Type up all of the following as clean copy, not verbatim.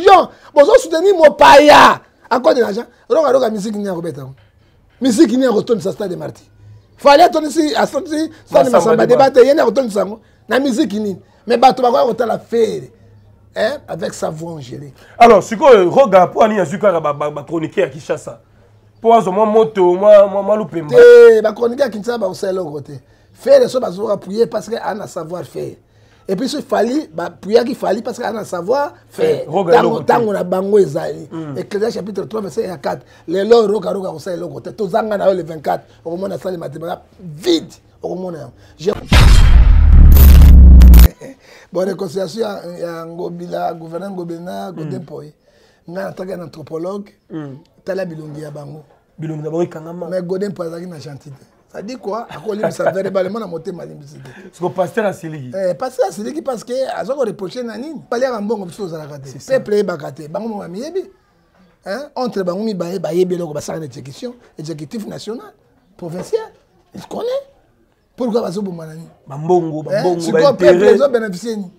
l'argent. Vous soutenir mon païa. Encore de l'argent. Roga musique n'y a pas. Musique n'y a retourne sa stade de Marty. Fallait ton ici à sortir ça ne m'a pas débattre. Il y a retourne ça. La musique n'y. Mais bateau va retourner la faire. Hein, avec sa voix angélique. Alors, ce que Roga pour aller à Zuka ba chroniquer à Kinshasa. Pour avoir mon moto, moi loupé. Ba chroniquer à Kinshasa ba aussi l'autre côté. Faire les choses ba prier parce que a savoir faire. Et puis, il fallait, prier qu'il fallait parce qu'il a savoir faire. Tant on a bango ezali. Ecclésiaste chapitre 3, verset 4. Les lois, roga, au sein de l'autre. Tous en a le 24. Au moment où on a les mathématiques, vide. Au moment où bon, réconciliation, il y a un gouverneur Ngobena, Godempoy. Il y a un anthropologue. Il y a un bilongi à bango. Bilongi d'abord, mais Godempoy, il y a un gentil. Ça dit quoi? À quoi ça verbalement à monter ma limbicité. Parce que pasteur a Siligi. Pasteur a Siligi parce que à ce qu'on reproche Nanine. Pas l'air en bon chose à la rater. Peuple est bagaté. Bango m'a mis entre bango mi baye baye belo ko basara exécution exécutif national provincial. Il connaît. Pourquoi bazo bomanani? Bambongo ba peuple les bénéficier ni.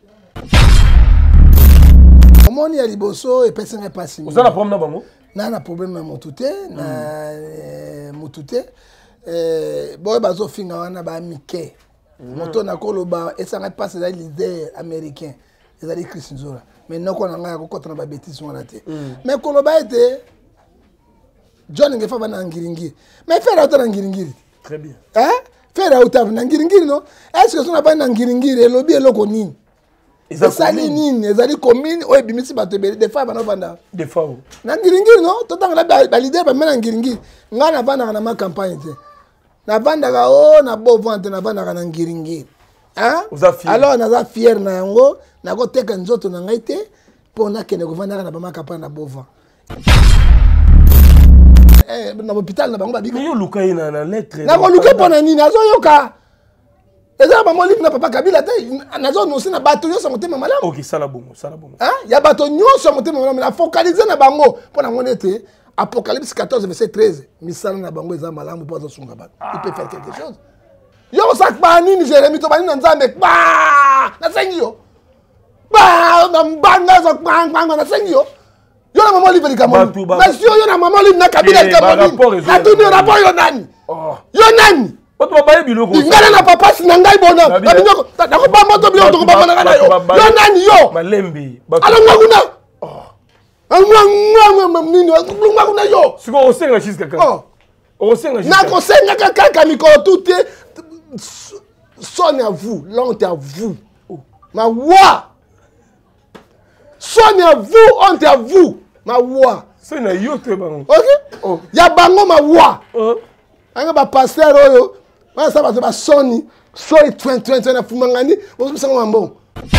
Comment ni à liboso et personne n'est pas signé. Vous avez un problème na bango? Na problème na motute na motute. Boy bazo finga wana ba mike moto na koloba esanga passe les leaders américains les ali Chris Nzola mais noko na ngaya ko kotana ba bêtises wana te mais koloba était John ngefa bana ngiringiri mais faire autant ngiringiri très bien hein faire autant ngiringiri non est-ce que ça na ba ngiringiri elobi eloko nini ezali nini ezali commune o ebimisi bato des fois bana banda des fois ngiringiri non to tanga ba leader ba mena ngiringiri ngana bana na ma campagne te na bandaka o na beau ventre na bandaka na ngiringiri hein alors naza fier na yango na ko teka nzoto na ngai te po na kene ko vandaka na ba makapa na beau ventre na hôpital na bango ba biko yo luka ina na lettre na ko luka pona nini azo yoka eza ba mo na papa Kabila te nazo no na bato yo sangote malamu OK sala bongo hein ya bato nyo sangote malamu na focaliser na bango pona ngone te Apocalypse 14, verset 13. Misala na bango eza malamu pour sunga ba. Il peut faire quelque chose. Yo sak ba nini Jérémie to ba nini nzambe ba na sengi yo. Ba na mbanga zo bang na sengi yo. Yo na mama livre kamoni. Monsieur yo na mama livre na Kabila kamoni. Na tout le rapport yo nani. Yo nani. Oto ba biloko. Ngala na papa sinangai bona. Na binoko na ko ba moto biloko to ko ba na yo. Yo nani yo. Malembe. Alo ngakuna. Si on sait juste quelqu'un. On sait juste. Na conseille quelqu'un mikolo tout sonne à vous, honte à vous. Ma wa. Sonne à vous, honte à vous. Ma wa. C'est na yo te bango. OK? Ya bango ma wa. Anga ba pasteur oyo. Ba sa ba soni. Soi 20 na fumangani. Bo so mambo.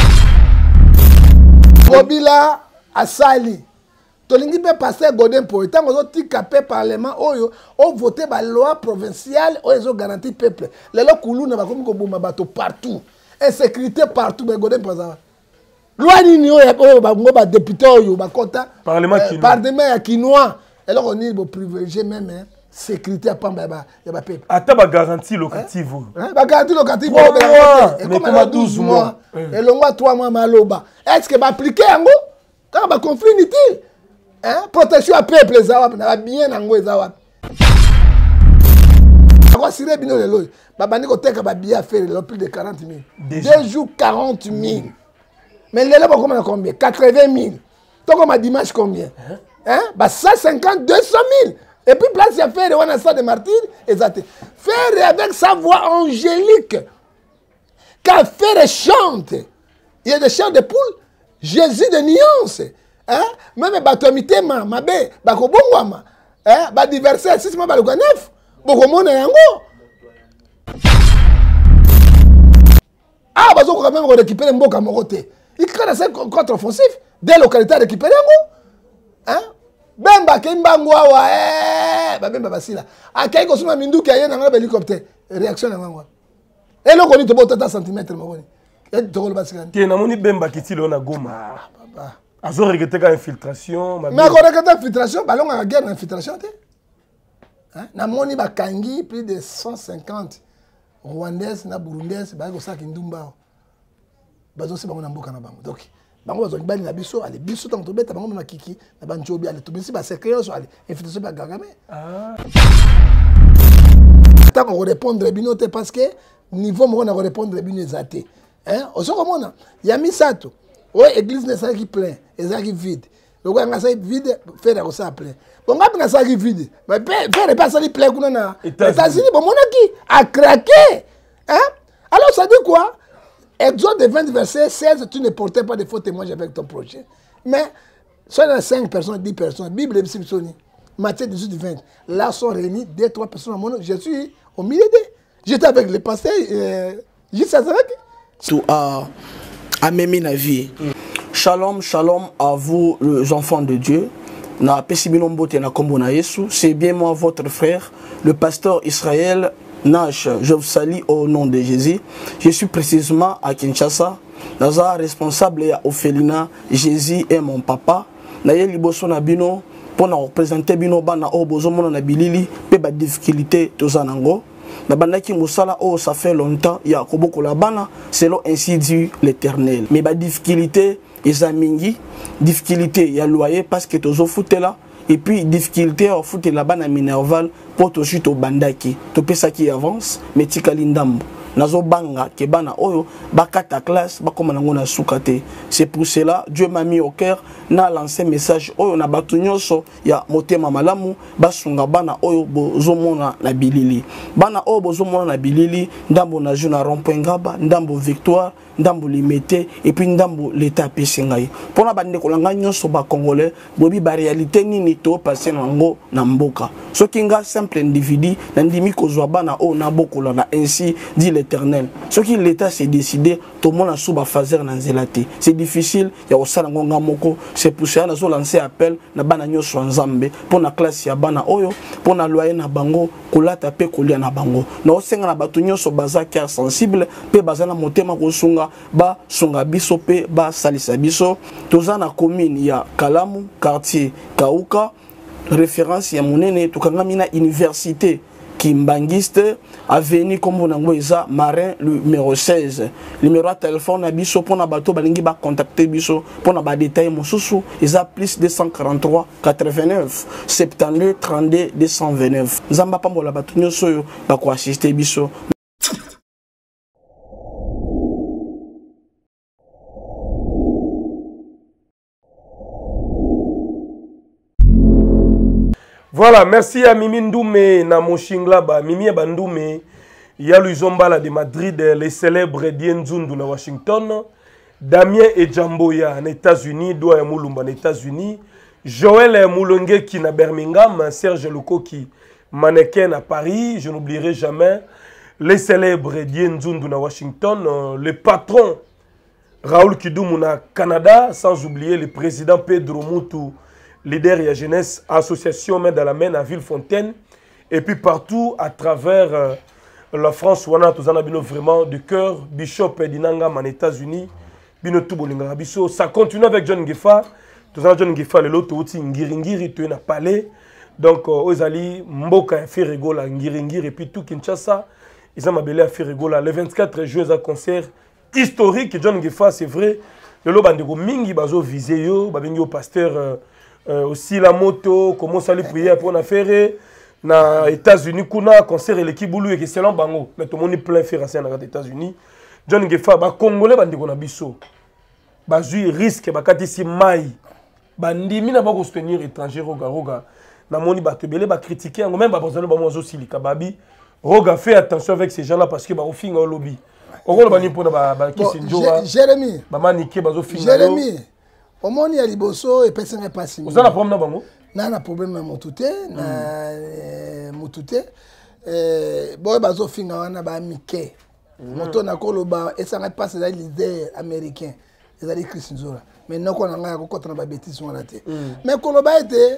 Bobila asali. Tolingi pe passer Godin pour tant que tika pe parlement oyo o voter ba loi provinciale o ezo garantir peuple les lois koulou na ba komi ko boma bato partout insécurité partout ba Godin pour ça loi ni oyo ba ngo ba député oyo ba kota parlement ya kinois et là on est bo privilégier même sécurité à pamba ya ba peuple ata ba garantie locative ba garantie locative et comme 12 mois et longwa 3 mois maloba est-ce que ba appliquer yango quand ba conflit inutile. Hein? Protection à peuple, ça bien en ça. Quoi si les bino lelo, babani ko teka ba bien faire plus de 40 000. 2 jours 40 000. Mais lelo ba combien? 80 000. Donc on m'a dimanche combien? Hein? Bah 150 200 000. Et puis place à faire on a ça de martyr exact. Faire avec sa voix angélique. Quand faire chante. Il y a des chants de poule, Jésus de nuance. Hein? Même batomité ma bé bakobongwama hein ba diverser 6 mois ba le 9 bokomona yango ah bazo quand même récupérer mboka moroté il crée des contre-offensifs des localités récupérer yango hein bemba kimbango wa ba bemba basila akai ko suma minduki aye na ngaba hélicoptère réaction na ngwa et loko ni to bota centimètre maboni et to ko basika ke na moni bemba kitilo na Goma papa azo regretter ka infiltration mais ko regretter infiltration ballon à guerre infiltration te hein na moni ba kangi plus de 150 rwandaises na burundaises ba ko saki ndumba bazo se bango na mboka na bango donc bango bazongi bali na biso ale biso tant tobeta bango na kiki na banjobi ale tobisi ba secret so ale invitation ba gagame tant on répondre bino te parce que niveau mo na répondre bino ezate hein osoko mona ya misato o église ne ça qui plein ezaki vide le gars nga ça vide faire ko ça plein bon nga nga ça qui vide mais faire pas ça li plein kuna na États-Unis bon mona qui a craqué hein alors ça dit quoi? Exode 20 verset 16, tu ne portais pas de faux témoignages avec ton projet. Mais, soit dans 5 personnes, 10 personnes, Bible et Soni, Matthieu 18, 20, là sont réunis 2-3 personnes à mon nom. Je suis au milieu d'eux. J'étais avec les pasteurs, juste à tout à Mémi Navi. Shalom, shalom à vous, les enfants de Dieu. C'est bien moi, votre frère, le pasteur Israël Nash. Je vous salue au nom de Jésus. Je suis précisément à Kinshasa. Naza responsable à Ophelina. Jésus est mon papa. Naye liboso na bino pour na représenter bino bana o bozomo na bilili pe ba difficulté tozanango. Na bandaki musala o ça fait longtemps ya koboko la bana selon ainsi dit l'Éternel. Mais ba difficulté ezamingi, difficulté ya loyer parce que tozo foutela. Et puis, difficulté à foutre là-bas dans Minerval pour tout suite au bandaki. Tout ça qui avance, mais tikalindambo. Nazo banga, kebana oyo, bakata classe, bakoma na soukate. C'est pour cela, Dieu m'a mis au cœur, na lancé message oyo na batunyoso, ya motema malamu, basunga bana oyo bozomona na bilili. Bana oyo bozomona na bilili, ndambo na juna rompengaba, ndambo victoire, ndambo limité, et puis ndambo l'état pesengai. Pour na bande kolanga nyoso ba congolais, bobi ba réalité nini to passer nango na mboka. Soki nga simple individu, nandimi kozwa bana oyo na bokola na ainsi dit l'Éternel. Ce qui l'État s'est décidé, tout le monde a souba fazer na zelate. C'est difficile, il y a aussi ngonga moko. C'est pour ça que nous lancé appel na bana nyoso nzambe pour na classe ya bana oyo, pour na loyer na bango, kolata pe kolia na bango. Na osenga na batu nyoso baza cœur sensible, pe baza na motema kosunga ba sunga biso pe ba salisa biso. Toza na commune ya Kalamu, quartier Kauka, référence ya monene tukangamina université Kimbangiste, avenue comme on a Marin numéro 16. Numéro de téléphone à biso pour na bateau balingi ba contacter biso pour na ba détail mosusu isa plus 243 89 72 32 229. Zamba pambola bato nyoso ba ko assister biso. Voilà, merci à Mimi Ndoumé, na Moshingla, Mimi Bandoume, Yalou Zombala de Madrid, les célèbres Dienzundu na Washington, Damien et Jamboya en États-Unis, Doa Moulumba en États-Unis, Joël Moulongue qui na Birmingham, Serge Lukoki, mannequin à Paris, je n'oublierai jamais, les célèbres Dienzundu na Washington, le patron Raoul Kidoumou na Canada, sans oublier le président Pedro Moutou, leader et jeunesse, association main dans la main à Villefontaine, et puis partout à travers la France, on a tous vraiment du cœur, Bishop Dinangam en États-Unis, Bino Toubolinga Biso. Ça continue avec John Gefa, tous John Gefa, le lot aussi Ngiringiri, tu es na palais, donc Ozali, Mboka, Ferregola, Ngiringiri, et puis tout Kinshasa, ils ont appelé à Ferregola. Le 24 juin, un concert historique, John Gefa, c'est vrai, le lot bandego mingi bazo visé yo, babengi au pasteur. Aussi la moto, comment ça les prier pour la faire na États-Unis kuna concert l'équipe boulou et que c'est bango mais tout le monde est plein faire à les États-Unis. John Gefa ba congolais bandi ko na biso ba jui risque ba katisi mai bandi mina ba ko soutenir étranger roga na moni ba tebele ba critiquer même ba bozalo ba mozo silika babi roga fait attention avec ces gens là parce que ba ofinga au lobby okolo bani pour ba kisinjoa Jérémy ba maniké ba zo finga Jérémy au monde il y a les bossos et personne n'est pas si. Vous avez un problème là-bas? Non, un problème dans mon touté, mon touté. Bon, bazo finga wana ba Mickey. Moto na koloba et ça n'est pas ces leaders américains. Ils allaient Chris Nzora. Mais non qu'on a ngaya ko contre ba bêtises on raté. Mais koloba était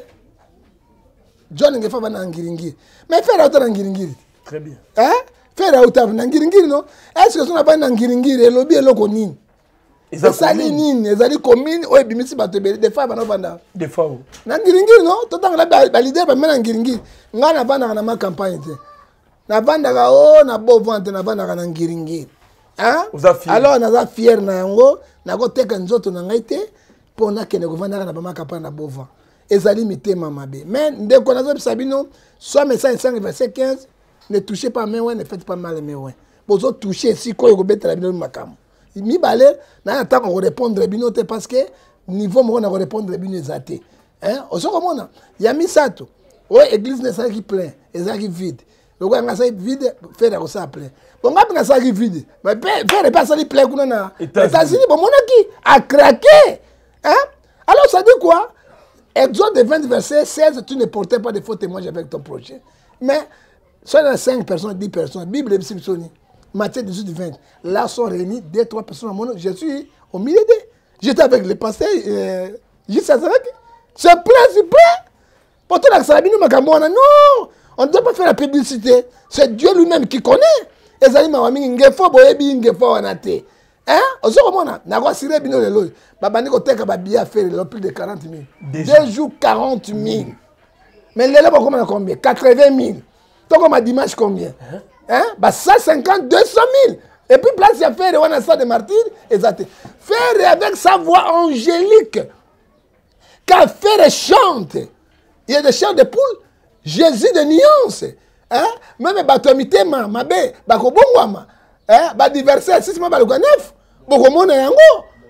John Ngefa ba na ngiringiri. Mais faire autant na ngiringiri. Très bien. Hein? Faire autant na ngiringiri non? Est-ce que ça n'a pas na ngiringiri et lobby eloko nini? Ezali nini ezali commune oyo bimisi bato ebele des fois bana banda des fois na ngiringiri non totanga ba leader ba mena ngiringiri nga na bana na ma campagne te na banda ga o na bo vente na banda na ngiringiri Hein? fier. Alors naza fier na yango nako teka nzoto na ngai te po na kene kovanda na bama kapa na bova ezali mitema mabe mais ndeko nazo bisabino soit message 5 verset 15 ne touchez pas mes ne faites pas mal mes ouais bozo toucher si ko ko betela bino makamo mi balé na ta ko répondre bino te parce que niveau mo na ko répondre bino ezate hein osoko mona ya misato o église ne ça qui plein ezaki vide le gars ngasa vide faire ko ça plein bon ngapi na ça qui vide mais faire pas ça li plein kuna na États-Unis bon mona qui a craqué hein alors ça dit quoi Exode 20 verset 16 tu ne portais pas de faux témoignages avec ton projet mais soit 5 personnes 10 personnes Bible et Soni Matthieu 18 20 là sont réunis 2-3 personnes à mon nom je suis au milieu d'eux j'étais avec le pasteur juste à ça c'est plein pourtant la Sabine Makambona non on ne doit pas faire la publicité. C'est Dieu lui-même qui connaît. Et ça dit, ngefo boyebi ngefo wanate. Hein? Ozo komona, na kwa sire bino lelo. Babani ko teka ba biya faire le plus de 40 000. Déjà. 2 jours 40 000. Mais lelo ba komona combien? 80 000. Donc on m'a dimanche combien? Hein? Bah 150, 200 000. Et puis place ya faire wana ça de martyr, exact. Faire avec sa voix angélique. Quand faire chante. Il y a des chants de poule. Jésus de nuance. Hein? Même batomité ma mabe bakobongwama. Hein? Ba diverser 6 mois baluka 9. Bokomona yango.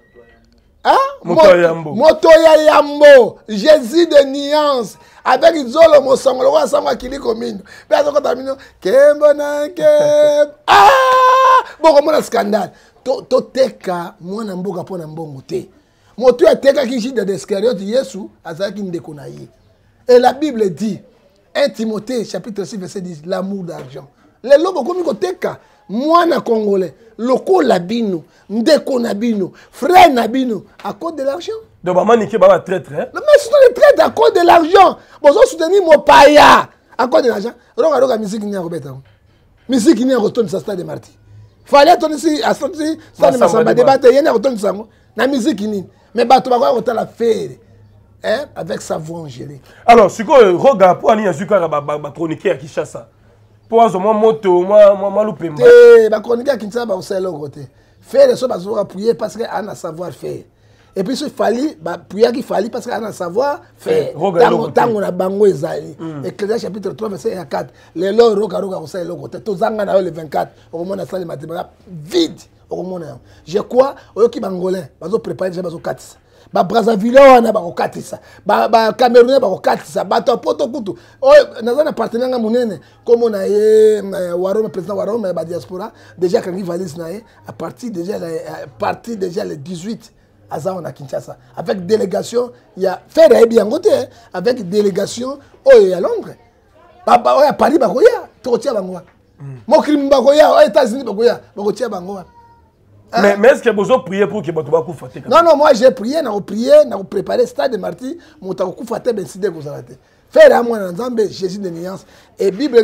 Hein? Motoya yambo. Jésus de nuance. Avec Izolo mosongolo wa sangwa kili komino. Peso ko tamino kembo na keb. Bokomona scandale. To teka mwana mboka pona mbongo te. Moto ya teka ki Judas d'Iscariote Yesu azaki ndeko na ye. Et la Bible dit 1 Timothée chapitre 6 verset 10 l'amour d'argent. Les lobos comme koteka mwana congolais loko labino ndeko nabino frère nabino à cause de l'argent. Donc maman nique baba traître hein. Mais c'est le traître à cause de l'argent. Bozo soutenir mon paya à cause de l'argent. Roga musique ni akobeta. Musique ni akotonne sa stade de Marty. Fallait tonner si à stade de Masamba débattre yena akotonne sango na musique ni. Mais bato ba ko la faire. Hein? Avec sa voix angélique. Alors, si vous regardez pour aller à chroniquer à Kinshasa, pour avoir moto, moi loupé. Chroniquer à Kinshasa, on sait l'autre côté. Faire les choses, on va prier parce qu'on a un savoir faire. Et puis, il fallait prier qu'il fallait parce qu'on a un savoir faire. Tant on a bango ezali. Ecclésiaste chapitre 3 verset 4. Les lois roga on sait l'autre côté. Tous en a le 24. Au moment de la salle de mathématiques vide. Au moment je crois au qui bangolais, bazo préparer déjà bazo 4. Ba Brazzaville wana ba kokatisa ba Camerounais ba kokatisa ba poto kutu oyo nazana partenaire nga munene comme na ye Warome président Warome ba diaspora déjà quand il valise na ye à partir déjà le 18 aza on a Kinshasa avec délégation il y a faire bien côté avec délégation oyo à Londres ba oyo à Paris ba koya to tia bango mo crime ba koya aux États-Unis ba koya ba ko tia bango. Mais est-ce que vous avez prié pour que vous ayez fait? Non, moi j'ai prié, j'ai préparé le stade de Marty, je suis fait décider que vous avez fait à moi dans Jésus de nuance. Et Bible,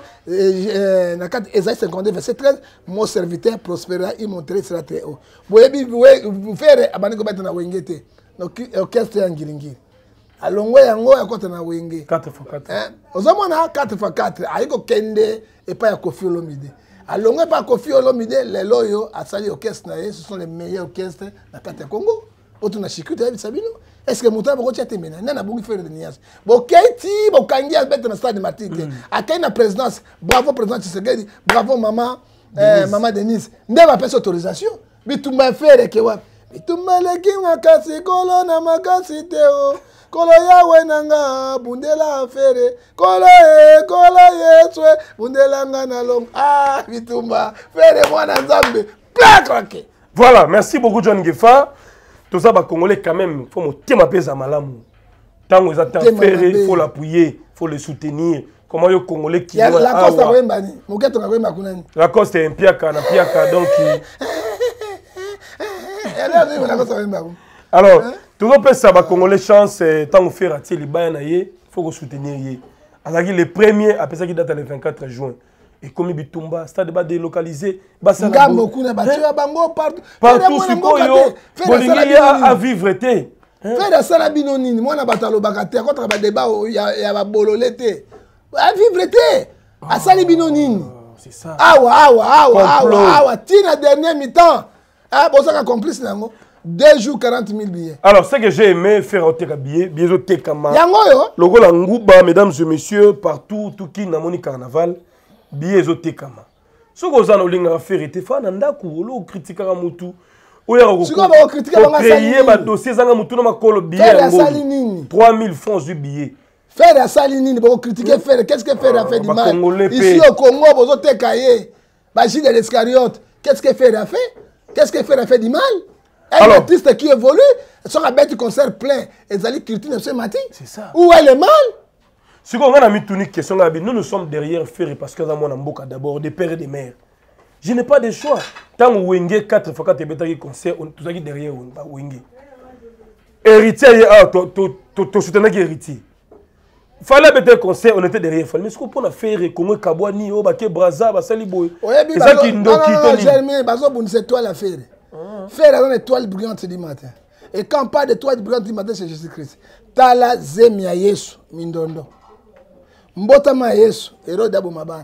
Esaïe 52, verset 13, mon serviteur prospérera, il montrera sera très haut. Vous faites à Baniko Bata na Wengete, l'orchestre en Giringi. Alongo yango ya kota na Wenge. 4x4. Ozomona 4x4, aiko kende et pas ya Kofi Olomide. Alors, on pas Kofi Olomide, les loyaux, à Sali Orchestre, ce sont les meilleurs orchestres dans le Congo. Autre na Chicuté, Sabino. Est-ce que mon temps va être mené? Non, on a fait de nias. Bon, Kaiti, bon, Kangi a bête dans le stade de Martin. À quelle la présidence? Bravo, président Tshisekedi. Bravo, maman, maman Denise. N'est pas fait autorisation. Mais tout m'a fait, que ouais. Mais tout m'a leki makasi, kolona makasi teo. Kolo ya wenanga bundela afere kolo yeswe bundela ngana long bitumba fere mwana nzambe plaqué. Voilà, merci beaucoup John Ngefa. Tout ça va congolais quand même, faut mon tema pesa malamu. Tant que ça il faut l'appuyer, faut le soutenir. Comment yo congolais qui doit la Costa Wemba ni moketo na Wemba kunani. La Costa est piaka na piaka donc alors tout le monde ça va congolais chance tant que faire attirer les bains il faut que soutenir alors le premier après ça qui date le 24 juin et comme bitumba stade ba délocalisé ba ça ngambo kuna ba tia bango partout sikoyo bolingi à vivre té faire ça la binonini mwana batalo bakate contre ba débat ya ba bololete à vivre té à sali binonini c'est ça. Awa, tina dernier mi-temps. Ah, bon, ça a complice, nango. 2 jours, 40 000 billets. Alors, ce que j'ai aimé faire au Teka billets au Tekama. Yango yo. Logo la Ngouba, mesdames et messieurs, partout, tout qui n'a moni carnaval, billets au Tekama. Ce que vous avez fait, faire était fan, nanda kuolo critique à mutu. Si vous avez critiqué dans créer dossier zanga mutu na makolo billet. 3 000 francs du billet. Faire à Salinini, vous critiquer faire. Qu'est-ce que faire a fait du mal? Ici au Congo, vous avez Tekaye, Bachir de l'Escariote. Qu'est-ce que faire a fait? Qu'est-ce que faire a fait du mal? Un artiste qui évolue, son bête concert plein. Et Zali critique M. Mati. C'est ça. Où est le mal? Si on a mis une question, nous sommes derrière Ferré parce que nous avons d'abord des pères et des mères. Je n'ai pas de choix. Tant que Wenge 4 fois que tu as concert, tu as derrière Wenge. Héritier, tu soutenais héritier. Il fallait mettre un concert, on était derrière. Mais ce qu'on peut faire, comme Kabouani, Baké Braza, Basali Boy. C'est ça qui c'est toi la faire. Faire dans les toiles brillantes du matin. Et quand on parle de toiles brillantes du matin, c'est Jésus-Christ. Tala Zemia Yesu, Mindondo. Mbotama Yesu, Héros d'Abou Maban.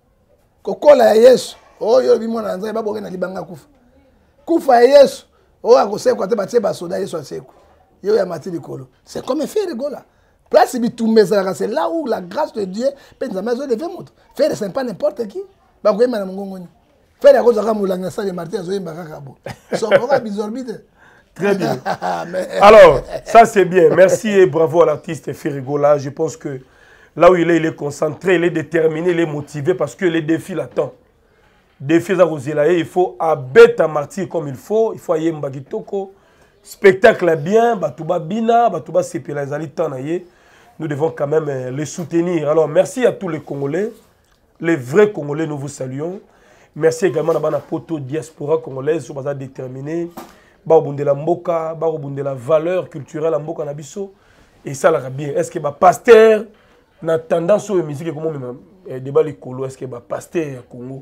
Kokola Yesu, oh yo bimona nzai babore na libanga kufa. Kufa Yesu, oh akose kwa te batie basoda Yesu aseko. Yo ya mati likolo. C'est comme faire rigola. Place bitumeza c'est là où la grâce de Dieu peut nous amener de faire faire c'est pas n'importe qui. Ba ko yema na mongongoni. Faire cause ka mulanga sa de Martin zo yemba kakabo. So ko bizorbite. Très bien. Alors, ça c'est bien. Merci et bravo à l'artiste Ferrigola. Je pense que là où il est concentré, il est déterminé, il est motivé parce que les défis l'attendent. Défis à Roselaye, il faut abattre à martyr comme il faut aller Mbagitoko. Spectacle bien, Batouba Bina, Batouba Sepela Zali Tanaye. Nous devons quand même les soutenir. Alors, merci à tous les Congolais. Les vrais Congolais, nous vous saluons. Merci également à la poto diaspora congolaise, qui est déterminée. Barobunde la mboka, barobunde la valeur culturelle la mboka nabiso. Et ça là bien. Est-ce que pasteur na tendance aux musique comment même débat les colo est-ce que pasteur Congo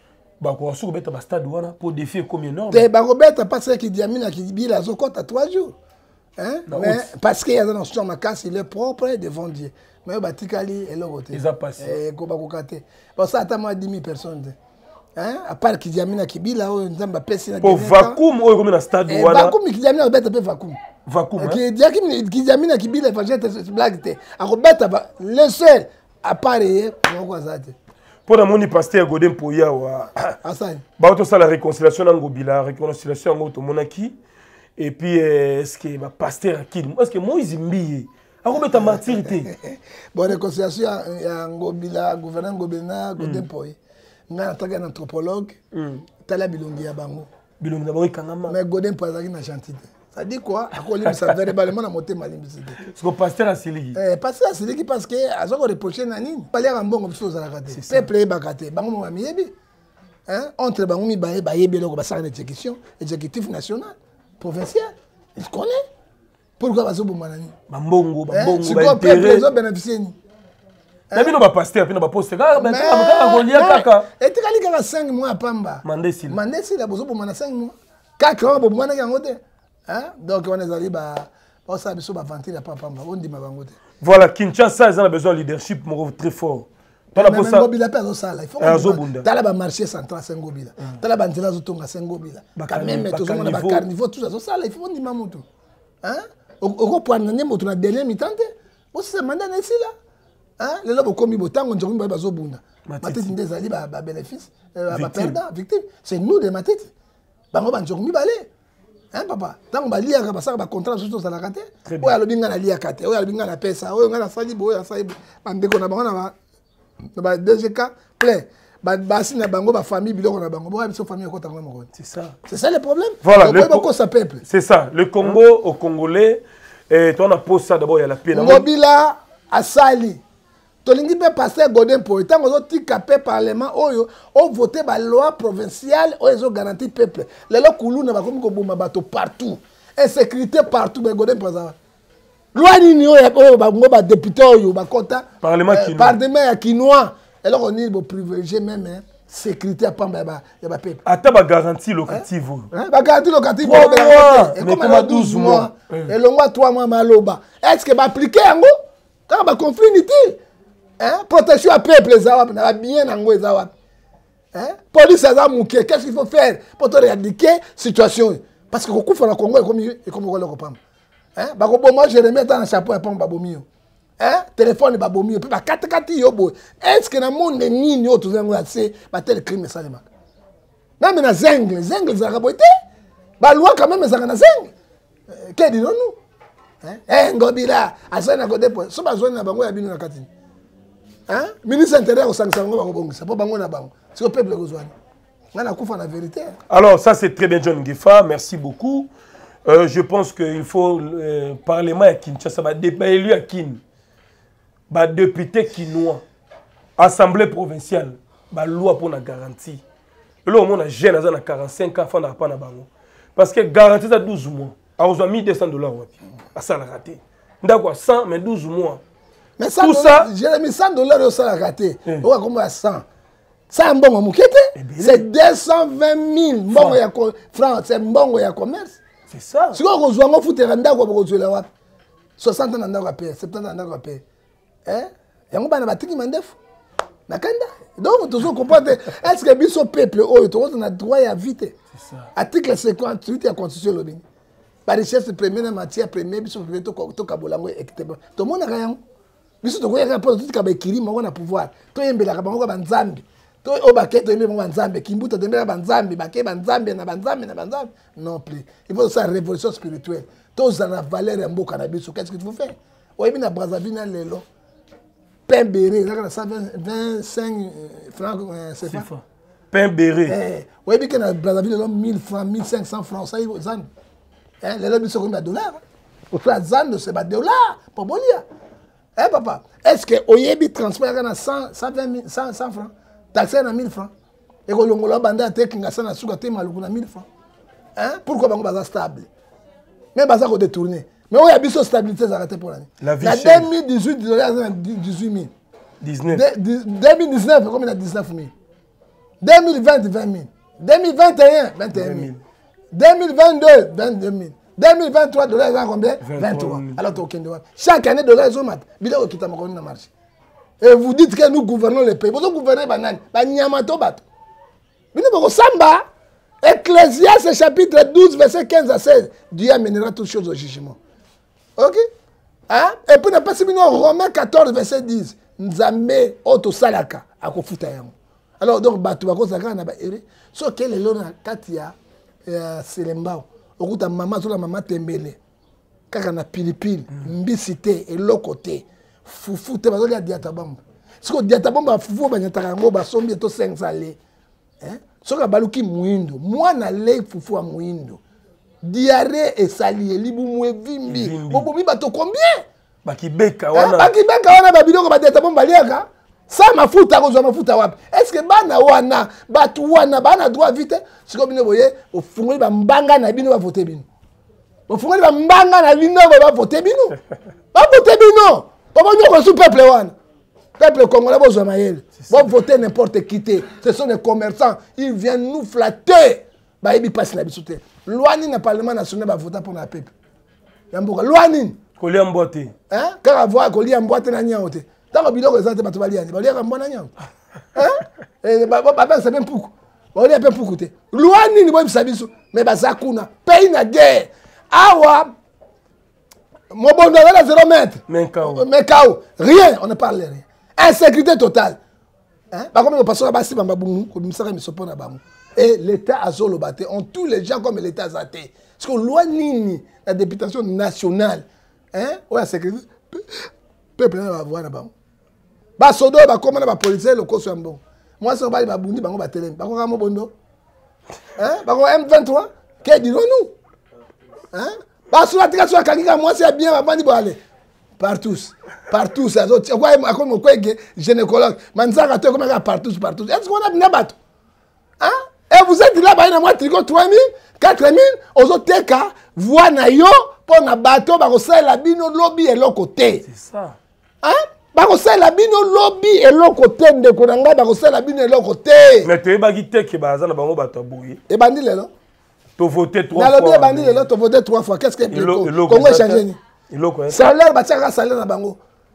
ba ko su beta ba stade wana pour défier comme énorme. Te ba ko beta pasteur qui diamina qui bila zokota 3 jours. Hein? Mais parce qu'il y a dans son makas il est propre devant Dieu. Mais batikali et l'autre. Ils a passé. Et ko ba ko kate. Bon ça attend moi 10 000 personnes. Hein? À part qui diamina qui bila o nzamba pesi na. Pour vacuum o comme na stade wana. Vacuum qui diamina beta pe vacuum. Vacuum. Qui diamina qui bila évangile blague te. A ko beta le seul appareil ngoko azate. Pour la moni pasteur Godin Poya wa. Asani. Ba to ça la réconciliation ngobila, réconciliation ngoto monaki. Et puis est-ce que ma pasteur qui est-ce que Moïse Mbiye a remettre martyrité. Bon réconciliation ya ngobila, gouverneur Ngobena Godin Poya. Nga ataka un anthropologue, tala bilongi ya bango. Bilongi na bango kangama. Mais Godin Poya zaki na chantité. Ça dit quoi? Akoli ça verbalement na moté malimbisité. Parce que pasteur a siligi. Pasteur a siligi parce que azoko reprocher na nini? Pali ya mbongo biso za rakate. Peuple bakate, bango mo miyebi. Hein? Entre bango mi baye bayebi loko basaka d'exécution, exécutif national, provincial. Ils connaissent. Pourquoi bazo bomanani? Bambongo, bambongo, si quoi peuple zo bénéficier ni. Na bino ba pasteur puis na ba poste ka ba golia kaka. Et tu kali kaka 5 mois à Pamba. Mandesi la bozo bomana 5 mois. Kaka bo bomana yango te. Hein? Donc on est allé on s'est abisso ba venter la Pamba. On dit ma bango te. Voilà, Kinshasa ils ont besoin de leadership très fort. Dans la poste Ngobila pe zo sala. Il faut dans la marché central Ngobila. Dans la banzela zo tonga Ngobila. Quand même tout le monde ba carnivore tout ça zo sala, il faut on dit ma moto. Hein? Au point na moto na dernier mi-temps te. On se mandat na ici là. Hein? Les gens qui ont tant de bazobunda. Matiti ndezali ba bénéfice, ba perdant, victime. C'est nous des matiti. Bango banjomi balé. Hein papa? Tant ba liaka ba saka ba contrat sur ça la kate. Oya lobinga na liaka kate. Oya lobinga na pesa. Oya ngana sali bo ya sali. Bandeko na bango na ba DGK plein. Ba sina bango ba famille biloko na bango. Bo biso famille ko tango moko. C'est ça. C'est ça le problème. Voilà, le peuple. C'est ça. Le Congo au Congolais et toi on a posé ça d'abord il y a la paix. Ngobila asali. Tolingi pe pasteur Godin Poya tant ozo tika pe parlement oyo o voter ba loi provinciale o ezo garantir peuple lelo kulu na ba komi ko boma bato partout insécurité partout ba Godin Poya loi nini oyo ba ngo ba député oyo ba kota parlement ya kinois elo ko ni bo privilégier même sécurité à Pamba ya ba peuple ata ba garantie locative ba garantie locative et comme 12 mois et longwa 3 mois maloba est-ce que ba appliquer yango quand ba conflit inutile. Hein? Protection à peuple, ça va bien en gros, ça va. Hein? Police a mouké, qu'est-ce qu'il faut faire pour te éradiquer la situation? Parce que le coup le Congo est comme on le comprend. Hein? Moi, je remets dans le chapeau et pas babomi. Hein? Téléphone babomi, puis 4 yobo. Est-ce que dans le monde ni ni autre c'est tel crime ça les marques. Non mais na zengle ça raboté. Ba loi quand même ça na zengle. Qu'est dit nous? Hein? Ngobila, asana ko depo. So ba zone na bango ya bino na katini. Hein? Ministre intérieur au sanction bango bongisa, pas bango na bango. C'est au peuple kozwani. La vérité. Alors, ça c'est très bien, John Gifa. Merci beaucoup. Je pense qu'il faut parlement à Kinshasa, élu à Kin, député kinois, assemblée provinciale, loi pour la garantie. Là, on a jeune à 45 ans, on n'a pas de bango. Parce que garantie à 12 mois, à 1200 $, ça l'a raté. D'accord, 100, mais 12 mois. Mais ça, tout ça, j'ai mis 100 $, ça l'a raté. On va comment 100. Ça, c'est 220 000 francs, c'est un commerce. C'est ça. Si on reçoit un foot, 60 ans, 70 ans, hein? Et on va donc, toujours comprendre, est-ce que ce peuple, on a droit à vite. C'est ça. Article 58 de la Constitution, la richesse première, la matière première, tout le monde a rien. Biso to koyaka po tout ka ba kirima ngona pouvoir to yembela ka bango ba nzambi to obake to yembela ba nzambi kimbuta to yembela ba nzambi bake ba nzambi na ba nzambi non plus il faut ça révolution spirituelle to za na valeur ya mboka na biso qu'est-ce que tu veux faire oyebi na Brazzaville na lelo pain béré na 125 francs c'est ça pain béré oyebi que na Brazzaville 1000 francs 1500 francs ça zan hein lelo biso ko ba dollar au soit zan c'est ba dollar pour bolia. Eh papa, est-ce que Oyebi transport à 100 francs, taxé à 1000 francs, et que l'on banda tekina sana suka te maluku na 1000 francs. Hein? Pourquoi bango baza stable? Mais baza ko détourner. Mais où y a biso stabilité ça raté pour l'année. La vie. La 2018 18 000. 2019 comme il a 19 000. 2020 20 000. 2021 21 000. 2022 22 000. 2023 $, combien? 23. Alors, chaque année, $, ont mat. Bilo qui t'a marché. Et vous dites que nous gouvernons le pays. Vous gouvernez banane. Banyamato bato. Bilo samba. Ecclésiaste chapitre 12, verset 15 à 16. Dieu amènera toutes choses au jugement. Ok? Hein? Et puis, on a passé Romains 14, verset 10. Nzambe oto salaka. Akofuta yango. Alors, donc, bato bako zakana na ba ere. So, quel est l'on katia Selembao. Okuta mama sur la maman tembele kaka na pilipili mbisi te eloko te fufu te bazoli ya diatabamba siko diatabamba fufu banyataka yango basombi to 500 le hein soka baluki muindo mwana le fufu a muindo diarrhée esali elibu mwe vimbi bobomi bato combien bakibeka wana babiloko ba diatabamba liaka sa mafuta kozwa mafuta wapi est-ce que bana wana batu wana bana droit vite siko bino boye ofungoli ba mbanga na bino ba voter bino ofungoli ba mbanga na bino ba voter bino papa nyoko sous peuple wana peuple congolais bozwa mayele ba voter n'importe qui te ce sont des commerçants ils viennent nous flatter ba yebi passe na biso te loi ni na parlement national ba voter pour na peuple yamboka loi ni kolia mbote hein kaka voir kolia mbote na nyao te. Dans le bilan, ils ont été battus. Ils ont été battus. Et papa, c'est même pour. Ils ont été battus. Loi ni ni sabiso. Mais bazakuna. Pays na guerre. Awa. Mon bon là 0 mètre. Mais kao. Rien. On ne parle rien. Insécurité totale. Hein? Par contre, le pasteur Abassi Bambabou, commissaire Misopon Abamou. Et l'État a zolo batté. On tous les gens comme l'État a zate. Parce que loi ni la députation nationale. Hein? Ouais, sécurité. Peuple va voir là-bas. Basodo ba komana ba policier le koso mbon. Moi so ba bundi bango ba telem. Ba ko kamo bondo. Hein? Ba ko M23 ke di nous. Hein? Ba so la tika so kangi moi c'est bien ba bandi bo aller. Partout ça zo quoi comme quoi gynécologue. Manzaka to comme partout. Est-ce qu'on a bien bateau? Hein? Et vous êtes là ba na moi tricot 3000, 4000 aux autres teka voix na yo pour na bateau ba ko la bino lobby et l'autre côté. C'est ça. Hein? Bakosala la bino lobby et l'autre côté de konanga bakosala la bino et l'autre côté. Mais tu es bagité que baza na bango bato boui. Et bandi lelo. Tu voté 3 fois. Na lobby bandi lelo tu voté 3 fois. Qu'est-ce que le Congo est changé ni? Salaire ba tiaka salaire na bango.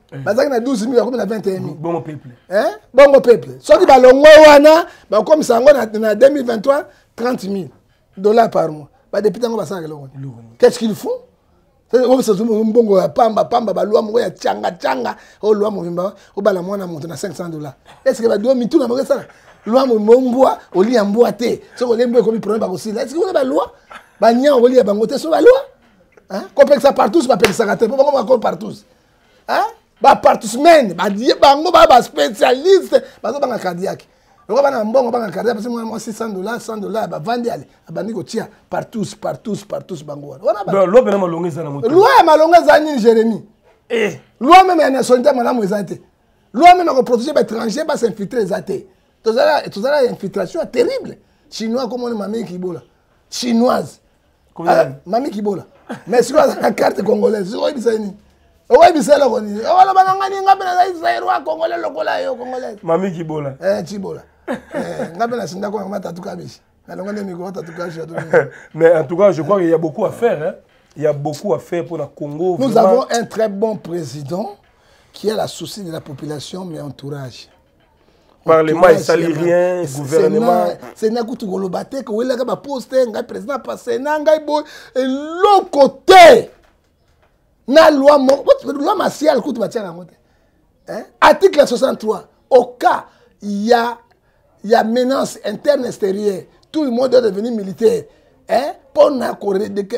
bazaki na 12 000 bakomi na 21 000 bongo peuple bongo peuple soki balongo wana bakomisa yango na 2023 $30 000 par mois badepute yango basalaka eloko qu'est-ce qu'ils font mbongo ya pamba balwa mongo ya changa lwa mobimba obala mwana moto na $500 est-ce que baduo mituna bango esala lwa mombwa olia mbwa te soki olembo ekomi problème bakosila est-ce que kuna balwa banya olia bango te so balwa kopekisa partout bapekisaka te mpo bango bako partout partout men badie bango baspécialiste bazobanga cardiaque loko bana mbongo banga cardiaque parce que moi $600 bavandi ale abandi kotia partout bango wana loi pena malongo eza na moto loi malongo eza nini Jérémy loi même ya nationalité malamu eza te loi même ko protéger ba étranger ba s'infiltrer eza te tozala infiltration terrible chinois comme on Mami Kibola chinoise Mami Kibola mais sur la carte congolaise c'est quoi ça ni ouais bisela koni wala bananga ni ngabe na Israël wa congolais lokola yo congolais Mami Kibola Chibola ngabe na sinda ko ngata tukabishi alonga ne miko tatukashi mais en tout cas je crois qu'il y a beaucoup à faire hein. Il y a beaucoup à faire pour le Congo. Nous avons un très bon président qui a la souci de la population mais entourage. Parlement il salit rien, gouvernement c'est na kutu golobate ko wela ka ba poster ngai président passé na ngai bo l'autre côté. Na loi martiale kutu batia na mote. Article 63 au cas il y a menace interne extérieure, tout le monde doit devenir militaire. Pour na Corée de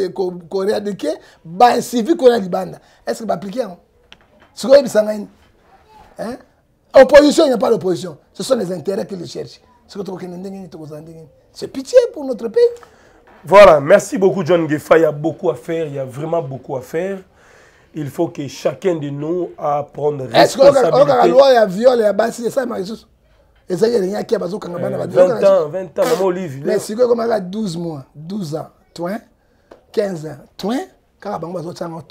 ba civil ko na libanda. Est-ce que va appliquer hein? Ce que bisanga ni. Opposition, il n'y a pas d'opposition. Ce sont les intérêts qu'ils cherchent. C'est pitié pour notre pays. Voilà, merci beaucoup John Gefa. Il y a beaucoup à faire, il y a vraiment beaucoup à faire. Il faut que chacun de nous apprenne responsabilité. Est-ce que la loi est viol et basi c'est ça Marie-Sous? Et ça y est, il y a qui a besoin 20 ans, maman Olive. Mais si vous avez 12 mois, 12 ans, 15 ans, quand vous avez besoin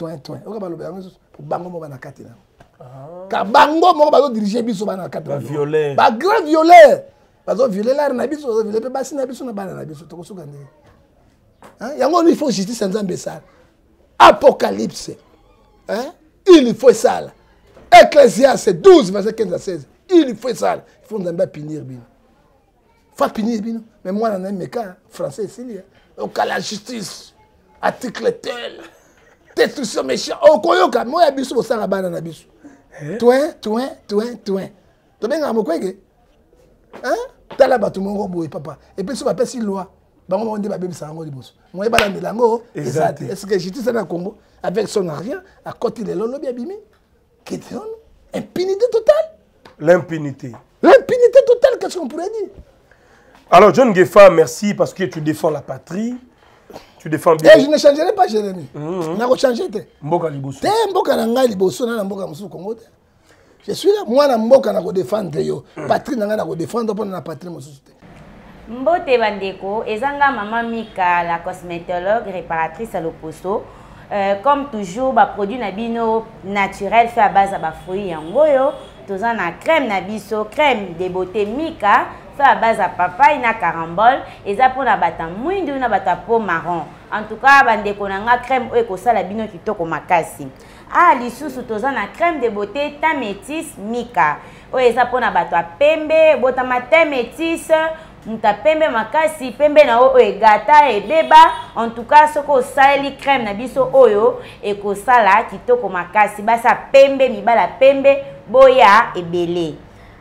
car bango moko bazo diriger biso bana kati ba violer ba grand violer bazo violer la na biso bazo violer pe basi na biso na bana na biso to kosuka ndenge yango il faut justice nzambe ça apocalypse il faut ça Ecclésiaste 12 verset 15 à 16 il faut ça il faut nzambe punir bino faut punir bino mais moi na meka français ici au cas la justice article tel destruction méchant okoyoka moya biso bosala bana na biso Toi. Tobenga mokwege. Tala batu mongo boye papa. Et puis so ba pesi loi. Bango on dit ba bebisa ngo liboso. Moye bala ndelango exact. Est-ce que justice na Congo avec son argent à côté de l'olo bien bimi? Question impunité totale. L'impunité. L'impunité totale, qu'est-ce qu'on pourrait dire? Alors John Gefa, merci parce que tu défends la patrie. Tu défends bien. Et je ne changerai pas, Jérémy. Je n'ai changé. Mboka liboso. Mboka nanga liboso na mboka musu Congo. Je suis là, moi na mboka na ko défendre yo. Patrie nanga na ko défendre pour na patrie musu. Mbote bandeko, ezanga maman Mika, la cosmétologue réparatrice à l'Oposo. Comme toujours, ba produit na bino naturel fait à base de fruits yangoyo. Toza na crème na biso, crème de beauté Mika. Fait à base de papaye na carambole et ça pour na bata mwindu na bata peau marron. En tout cas bandeko nanga crème oyo ekosala bino kitoko makasi. Lisusu toza na crème de beauté teint métis Mika. Oyo eza pour na bata pembe, botama teint métis, muta pembe makasi, pembe na oyo egata ebeba. En tout cas soko osali crème na biso oyo ekosala kitoko makasi. Basa pembe mibala pembe boya ebele.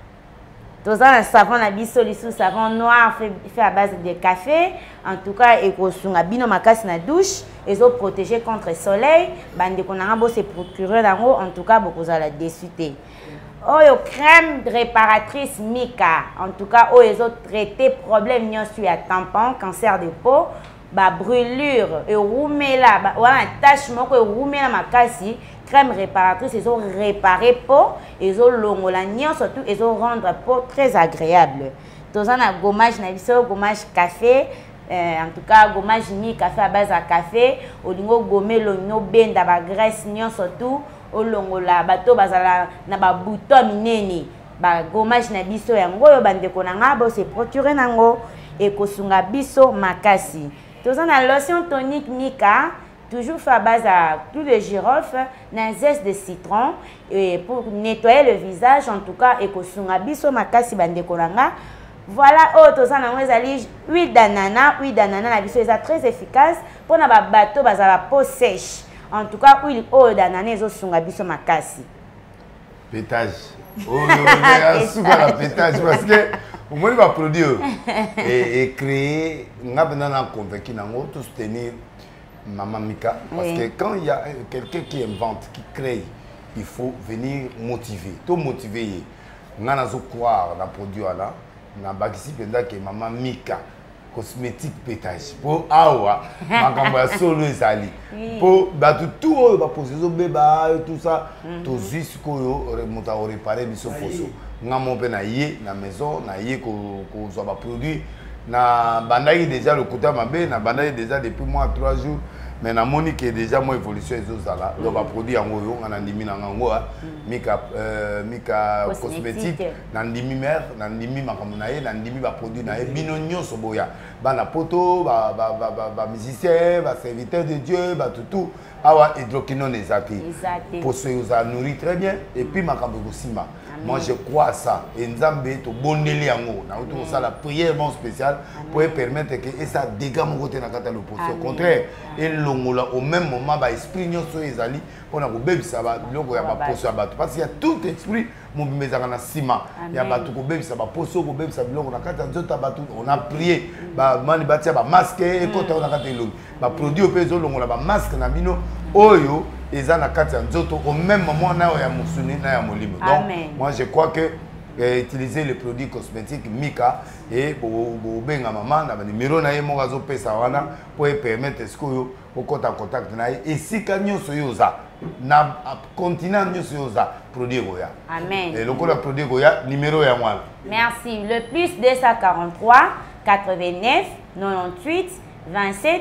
Tous un savon na biso lisu savon noir fait à base de café. En tout cas, et kosunga bino makasi na douche, et zo protéger contre le soleil. Bande konanga bo se procurer dango. En tout cas, beaucoup za la désuté. Oyo crème réparatrice Mika. En tout cas, oyo zo traiter problème nyon sur à tampon, cancer de peau, ba brûlure, et roumela, ba wana tache moko e roumela makasi. Crème réparatrice, ils ont réparé peau, ils ont l'ongolagnon, surtout ils ont rendre peau très agréable. Tous un gommage nabiso, gommage café, en tout cas gommage ni café à base à café, au lingo gommé l'oignon ben d'aba graisse nion surtout, au longola bateau bazala na ba bouton mineni, ba gommage nabiso yango yo bande konanga bo se procurer nango et kosunga biso makasi. Tous un lotion tonique Mika. toujours fait à base à tout le girofle, un zeste de citron et pour nettoyer le visage en tout cas et kosunga biso makasi bande kolanga. Voilà, autres huile d'ananas, la biso est très efficace pour na bateau bazala peau sèche. En tout cas, huile d'ananas ezo sunga biso makasi. Pétage. Oh, la pétage parce que au moins va produire et créer, on a besoin convaincu nango tout soutenir Maman Mika parce que quand il y a quelqu'un qui invente, qui crée, il faut venir motiver. Tout motiver. On a croire dans le produit là. On a bakisi pendant que Maman Mika cosmétique pétage pour awa makamba solo ezali pour batu tout ba poser zo beba tout ça tout juste ko remonta réparer biso poso ngamo pe na ye na maison na ye ko zo ba produit na bandaki déjà le kota mabe na bandaki déjà depuis moi 3 jours mais na monique déjà moi évolution ezozala do ba produit yango yo ngana ndimi na ngango Mika cosmétique na ndimi mère na ndimi makambo na ye na ndimi ba produit na ye bino nyonso boya bana poto ba musicien ba serviteur de Dieu ba tout awa hydroquinone ezaki pour se nourrir très bien et puis makambo kosima. Moi je crois à ça et nzambe to bondeli yango na auto ça la prière bon spéciale pour permettre que et ça dégâts mon côté na kata le poste au contraire et longola au même moment ba esprit nyonso ezali on a ko bebisa ba loko ya ba poste ya bato parce qu'il y a tout esprit mon bezaka na sima ya bato ko bebisa ba poste ko bebisa biloko na kata nzota bato on a prié ba mani batia ba masque et kota on a kata longo ba produit au peso longola ba masque na bino oyo eza na kati ya nzoto au même moment na ya musuni na ya molimo. Donc moi je crois que utiliser les produits cosmétiques Mika et pour benga maman na numéro na ye mo gazo pesa wana pour permettre ce que au contact na et si kanyo soyoza na continent nyo soyoza produit goya. Amen. Et le produit goya numéro ya moi. Merci. Le plus 243 89 98 27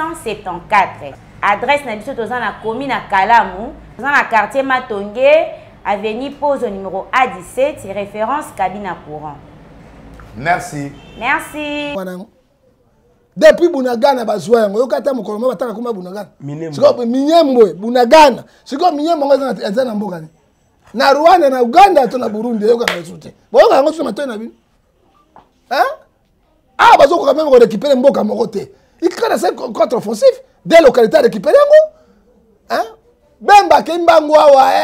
674. Adresse na biso toza na commune na Kalamu, toza na quartier Matonge, avenue Pose au numéro A17, référence cabine à courant. Merci. Merci. Depuis Bunagana bazwa yango yokata mokolo bataka kuma Bunagana. Siko Minyembo Bunagana. Siko Minyembo eza na mboka ni. Na Rwanda na Uganda to na Burundi yoka na soute. Boka yango so matoi na bino. Hein? Ah bazo ko quand même récupérer mboka moko te. Il crée ça contre-offensif. Des localités récupérées, hein? Bemba Kimbango,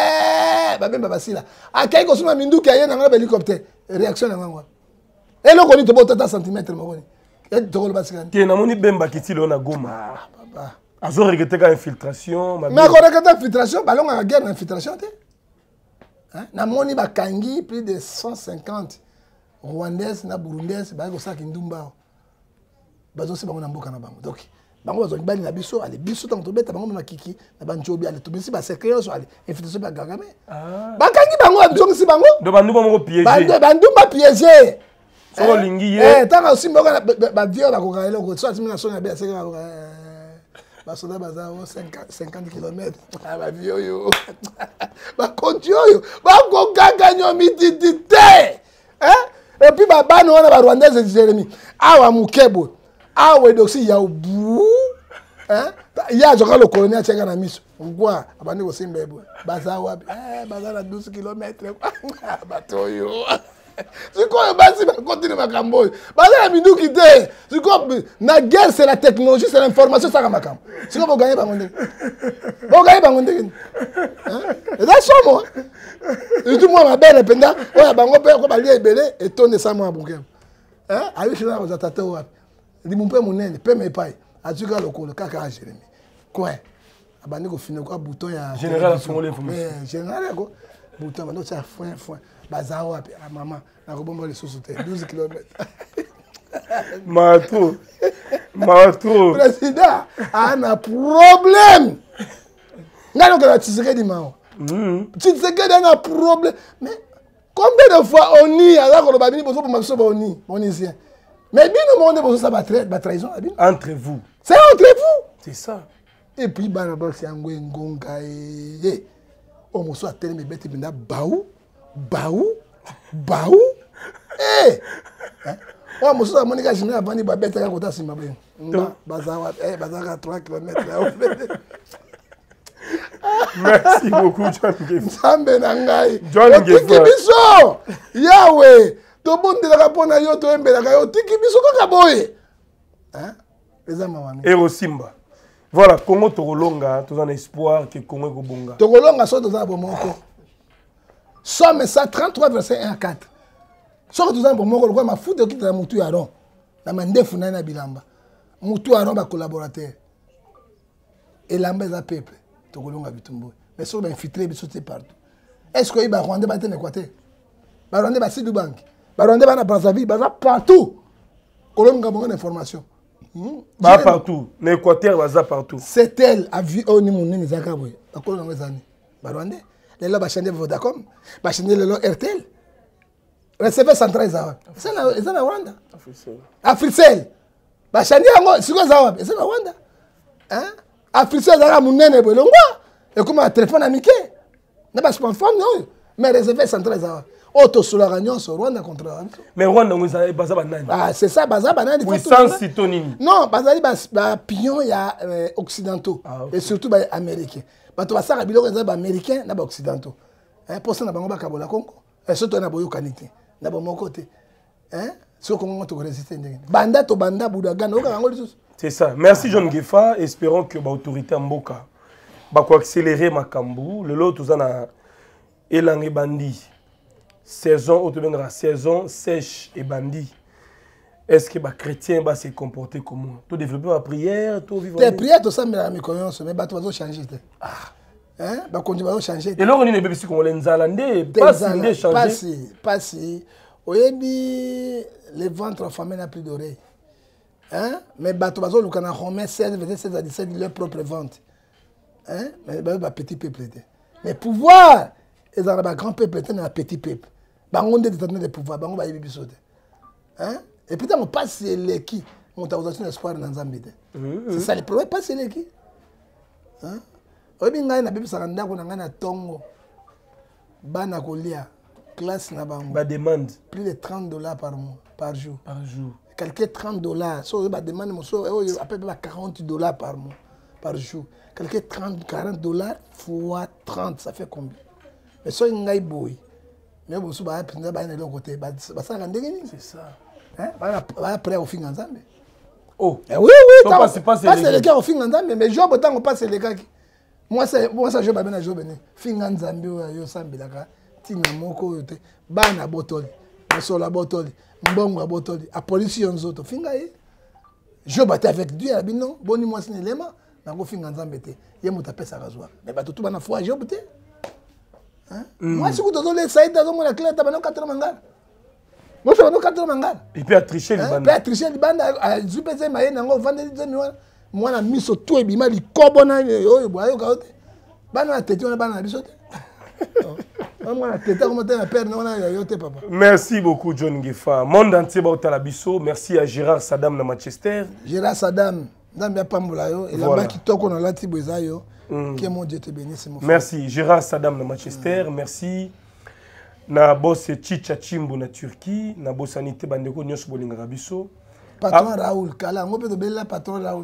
Bemba Basila. A quelqu'un qui a mindu qui a un hélicoptère. Réaction à moi. Et là, on est au 30 cm. Qui est dans Bemba qui est là, Goma. Azo regretté infiltration. Mais on regrette infiltration, ballon à guerre d'infiltration. Na moni bakangi plus de 150 Rwandaises na Burundaises, ba ko sa kindumba. Bazo se bango na mboka na bango. Donc bango bazo bali na biso ale biso tant to beta bango na kiki na banjobi ale to bisi ba secret so ale infiltration ba gagame. Bakangi bango abjongi si bango. Do bandu bango piéger. Bandu ba piéger. So lingi ye. Tanga aussi mboka ba viol ba ko kaelo ko so atimina so na be secret ba basoda baza 50 km ba viol yo. Ba konti yo. Ba ko gaganyo mititite. Et puis bano wana ba Rwandais Jérémy. Awa mukebo. Awe dosi ya ubu. Ya joka le colonel tchenga na miso. Ngwa abandi ko simbebo. Baza wapi? Baza na 12 km. Batoyo. Siko basi ba continue makambo. Baza na minduki te. Siko na guerre c'est la technologie, c'est l'information ça makambo. Siko bo gagner bangonde. Bo gagner bangonde. Et ça somo. Et tout moi ma belle penda, oya bango pe ko bali ebele et tonne ça moi bonkem. Ayi china ba tata wapi? Di mon père monene, pe me pai. Atuka lokolo kaka Jérémy. Quoi? Abandi ko fina ko bouton ya général son l'information. Général ko bouton ba no ça foin. Baza wapi maman na ko bomba les sous-souté 12 km. Matro. Président a un problème. Ngalo ko la Tshisekedi mao. Tshisekedi a un problème. Mais combien de fois on y a là ko ba bini bozo pour ma oni, monisien. Mais bien le monde bozo ça ba trahison la bini. Entre vous. C'est entre vous. C'est ça. Et puis bana box ya ngonga e. O mo so atele me beti binda baou. Oh, monsieur, Monica, je n'ai pas dit que tu as côté si ma bien. Bazawa, Bazaka 3 km. Merci beaucoup, John Gefa. Sambe Nangai. John Gefa. Biso. Yahweh. To bonde la rapona yo to embe la yo tiki biso ko kaboye. Hein? Les amami. Et Simba. Voilà, Congo Torolonga, tu as un espoir que Congo Kobonga. Torolonga so to za bomoko. Somme ça 33 verset 1 à 4. So to za bomoko ko ma futa ki ta mutu ya ron. Na mandefu na bilamba. Mutu ya ron ba collaborateur. Et l'ambeza peuple. Tokolonga bitumbo. Mais so ba infiltrer biso partout. Est-ce que ba Rwanda ba ten Équateur? Ba Rwanda ba Sidu Bank. Ba Rwanda ba na Brazzaville, ba partout. Kolonga bonga information. Ba partout. L'Équateur ba partout. C'est elle a vu au ni mon ni zakaboy. Ba kolonga zani. Ba Rwanda. Les là ba changer Vodacom, ba changer le RTL. Receveur central za. C'est na Rwanda. Africell. Ba changer ngo siko za wapi? C'est na Rwanda. Hein? Africell za munene bo longwa. Et comme un téléphone amiqué. Na ba smartphone non. Mais receveur central za. Auto sur la réunion sur Rwanda contre Rwanda. Mais Rwanda vous avez baza banane. Ah c'est ça baza banane. Oui sans citonine. Non, bazali ba pion ya occidentaux et surtout ba américains. Ba to basaka biloko za ba américains na ba occidentaux. Hein pour ça na bango ba kabola Congo. Et surtout na boyo kanité. Na ba moko te. Hein? Ce Congo to résister ndenge. Banda to banda budagana oka ngoli sus. C'est ça. Merci John Gefa, espérons que ba autorité mboka ba ko accélérer makambu. Le lot tozana elangi bandi. Saison, autobengara saison sèche et bandit. Est-ce que les chrétiens vont se comporter comment? Tu développer la prière, tu vivre. Les prières, tout ça, mais la méconnaissance, mais tu vas changer. Hein? Bah, quand tu vas changer. Et là, on est des bébés qui ont les Zalandais, pas si pas si. Oui, les ventres enflammés n'ont plus d'oreilles. Hein? Mais bah, tu vas le canard romain 16, 16 à 17, leur propre ventre. Hein? Mais bah, petit peuple. Mais pouvoir, ils ont un grand peuple, ils ont un petit peuple. Bango de détenir des pouvoirs, bango ba yebi sote. Hein? Et puis on passe les qui, on t'a aussi un espoir dans Zambie. C'est ça le problème, passe les qui. Hein? Obi ngai na bibi sakanda ko na tongo. Bana kolia classe na bango. Ba demande plus de $30 par jour. Par jour. Quelqu'un $30. So ba demande mo so à peu près $40 par jour. Quelqu'un $40 fois 30, ça fait combien? Mais so ngai boy. Mais vous savez, c'est ça. Hein? Après, au fin d'année. Oh. Oui, oui. Passe les gars au fin d'année. Mais je veux pas passer les gars. Moi, ça, je vais bien jouer. Fin d'année, yo sambi la tina moko yote. Bana botoli. Mosola botoli. Mbongo botoli. A police yon zoto. Finga ye. Je vais avec Dieu. Non, boni moi c'est l'élément. Nango fin d'année. Ye mo tapé sa rasoir. Mais ba tout bana foi je boté. Moi, si vous avez les saïds, vous avez les 4 mangas. Moi, je vais 4 mangas. Et puis à tricher les bandes. Et puis à tricher les bandes, à Zupézé, Maïen, à vendre des millions. Moi, je mis sur tout et bima, les cobona, yo, boyo, kaote. Bana la tête, on a bana la bisote. Moi, la tête, comment t'es la père, non, on a yoté, papa. Merci beaucoup, John Gefa. Monde entier, Baouta la biso. Merci à Gérard Saddam de Manchester. Gérard Saddam, Zambia Pambolayo, et là-bas qui toque, on a la Tibozayo. Que mon Dieu te bénisse, mon frère. Merci, Gérard Saddam de Manchester. Merci. Na boss Chicha Chimbo na Turquie. Na boss Anité Bandeko Nyos Bolinga Rabiso. Patron Raoul Kala. On peut te bénir patron Raoul.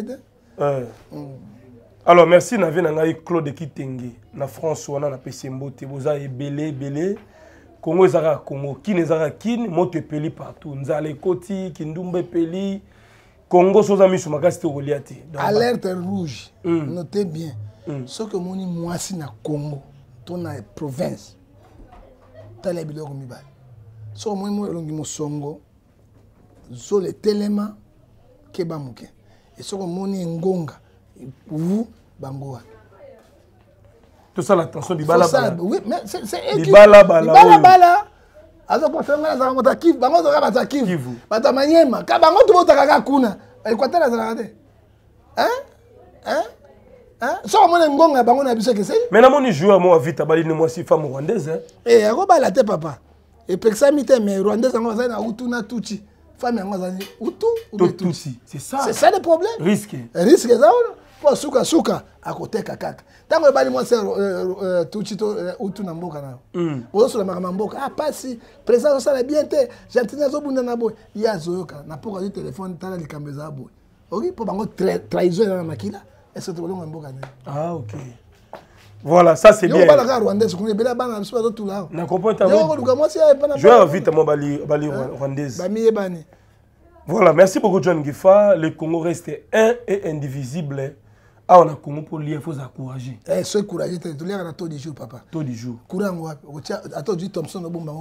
Alors, merci. Na venangai Claude Kitenge. Na France, on a na Pesembo. Teboza et belé. Congo Zara Congo. Kin Zara Kin. Mote Peli partout. Nzale Koti. Kindumbe Peli. Congo Sozami Soumakasti Goliati. Alerte rouge. Notez bien. Ce que mon moi si na Congo, ton province. T'as les bilans comme il so moi longi mo songo. Zo le telema keba muke. Et ce que mon ngonga. Vous bangoa. Tout ça l'attention du bala. Oui, mais c'est du bala. Azo kwa fenga za ngota kivu, bango za ba kivu. Bata manyema, ka bango tu bota kaka kuna. Equateur za ngate. Hein? So mona ngonga bango na biso kese. Mais na moni joueur mo vite bali ne moi si femme rwandaise hein. Eh, ako ba la te papa. Et peksa mite mais rwandaise ngo za na utu na tuchi. Femme ngo za utu ou Tutsi. C'est ça. C'est ça le problème. Risque ça. po suka akoteka kaka tango ebali moi c'est tuchito utu na mboka na ozo la mboka pasi président ça la bien te gentil zo bunda na boy ya zoyoka na poka du téléphone tala likambo za boy ok po bango trahison na makila est-ce que tu bolongo mboka na ok voilà ça c'est bien yo bala ka rwandais ko bela bana biso zo tula na comprendre ta yo luka moi c'est pas na je vais vite moi bali rwandaise ba mi ebani. Voilà, merci beaucoup John Gifa. Le Congo reste un et indivisible. Ah, on a Congo pour lire, il faut s'encourager. Eh, sois courageux, tu lis à taux du jour, papa. Taux du jour. Courant, attends, du Thompson,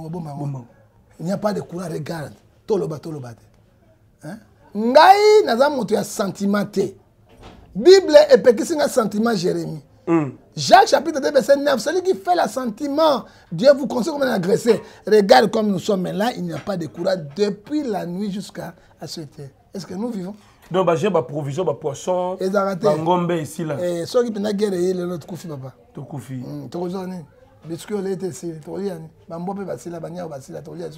il n'y a pas de courant, regarde. Tolo bate. Hein? Ngai, naza moto ya sentimenté. Bible est petit, c'est un sentiment Jérémie. Jacques chapitre 2 verset 9, celui qui fait l'assentiment, Dieu vous conseille comme un agressé. Regarde comme nous sommes là, il n'y a pas de courant depuis la nuit jusqu'à ce temps. Est-ce que nous vivons? Donc j'ai ma provision, ma poisson, ma ngombe ici là. Et ceux qui peuvent guerre et l'autre koufi papa. To koufi. To kozone. Biscuit au lait ici, to liani. Bambope basila banya basila to liani.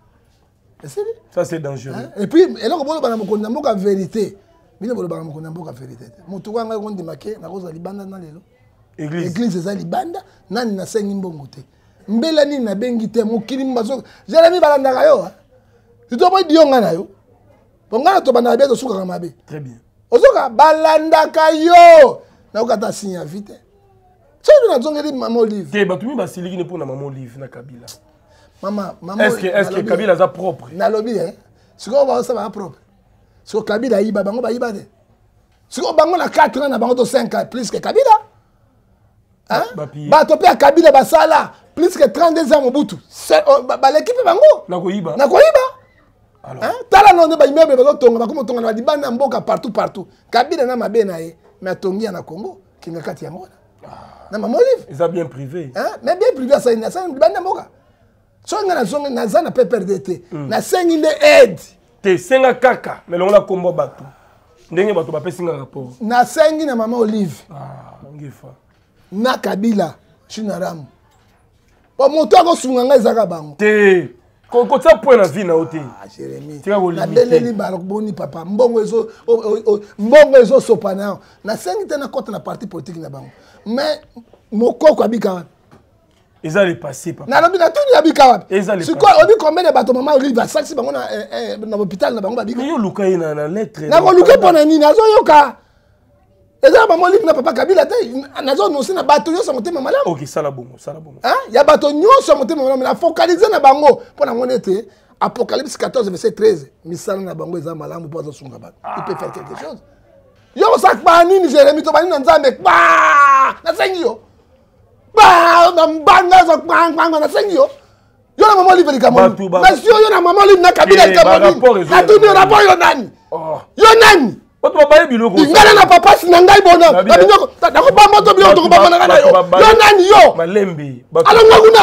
Ça c'est dangereux. Et puis et là on bana mokonda mboka vérité. Bino bolo bana mokonda mboka vérité. Mutu wanga ko ndimake na koza libanda na lelo. Église eza libanda nani na sengi mbongo te. Mbela nini na bengi te mokili mbazo. Jérémie balandaka yo. Tu dois pas dire ngana yo. Pongana to bana bia to suka mabe. Très bien. Ozoka balandaka yo. Na okata sinya vite. So na zongeli maman Olive. Ke batumi basiliki ne pour na maman Olive na Kabila. Maman est-ce que Kabila za propre? Na lobi siko ba ça va propre. Siko Kabila yiba bango ba yiba te. Siko bango na 4 ans na bango to 5 ans plus que Kabila. Hein? Ba to pe Kabila basala plus que 32 ans Mobutu. Ba l'équipe bango. Na ko yiba. Alors, hein? Tala non ba immeuble ba tonga ba comme tonga na libanda mboka partout. Kabila na mabe na ye, mais tongia na Congo kinga kati ya ngona. Na maman Olive. Ils ont bien privé. Hein? Mais bien privé ça ina ça libanda mboka. So nga na zonga na zana pe perdete. Na sengi ne aide. Te senga kaka, mais on a combo bato. Ndenge bato ba pesinga rapport. Na sengi na maman Olive. Ngifa. Na Kabila, Chinaram. Bon moto ko sunga nga ezaka bango. Te ko ça point na vie na ote. Jérémie. Na beleli ba boni papa. Mbongo ezo sopana. Na sengi te na kota na parti politique na bango. Mais mokoko abika. Ils allaient passer papa. Na lobi na tout ni abika wapi. C'est quoi on dit combien de bateaux maman Olive va saxi bango na hôpital na bango babika. Yo luka na lettre. Na ko luka pona nini azo yoka. Eza maman Olive na papa Kabila te nazo no na bateau yo sangote mama la. OK, ça la bon. Hein? Ya bateau nyo sangote mama la focaliser na bango pona monete Apocalypse 14 verset 13. Misala na bango eza malamu po azo sunga ba. Il peut faire quelque chose. Yo sak ba nini Jérémie to ba nini nzambe ba na sengi yo. Ba mbanga zo kwangwanga na sengi yo. Yo na maman Olive likamoni. Monsieur yo na maman Olive na Kabila likamoni. Na tuni rapport yo nani? Yo nani? Oto baye biloko. Ngana na papa sina ngai bona. Na binyoko. Na ko ba moto biloko to ko ba na yo. Yo nani yo? Malembe. Alo ngakuna.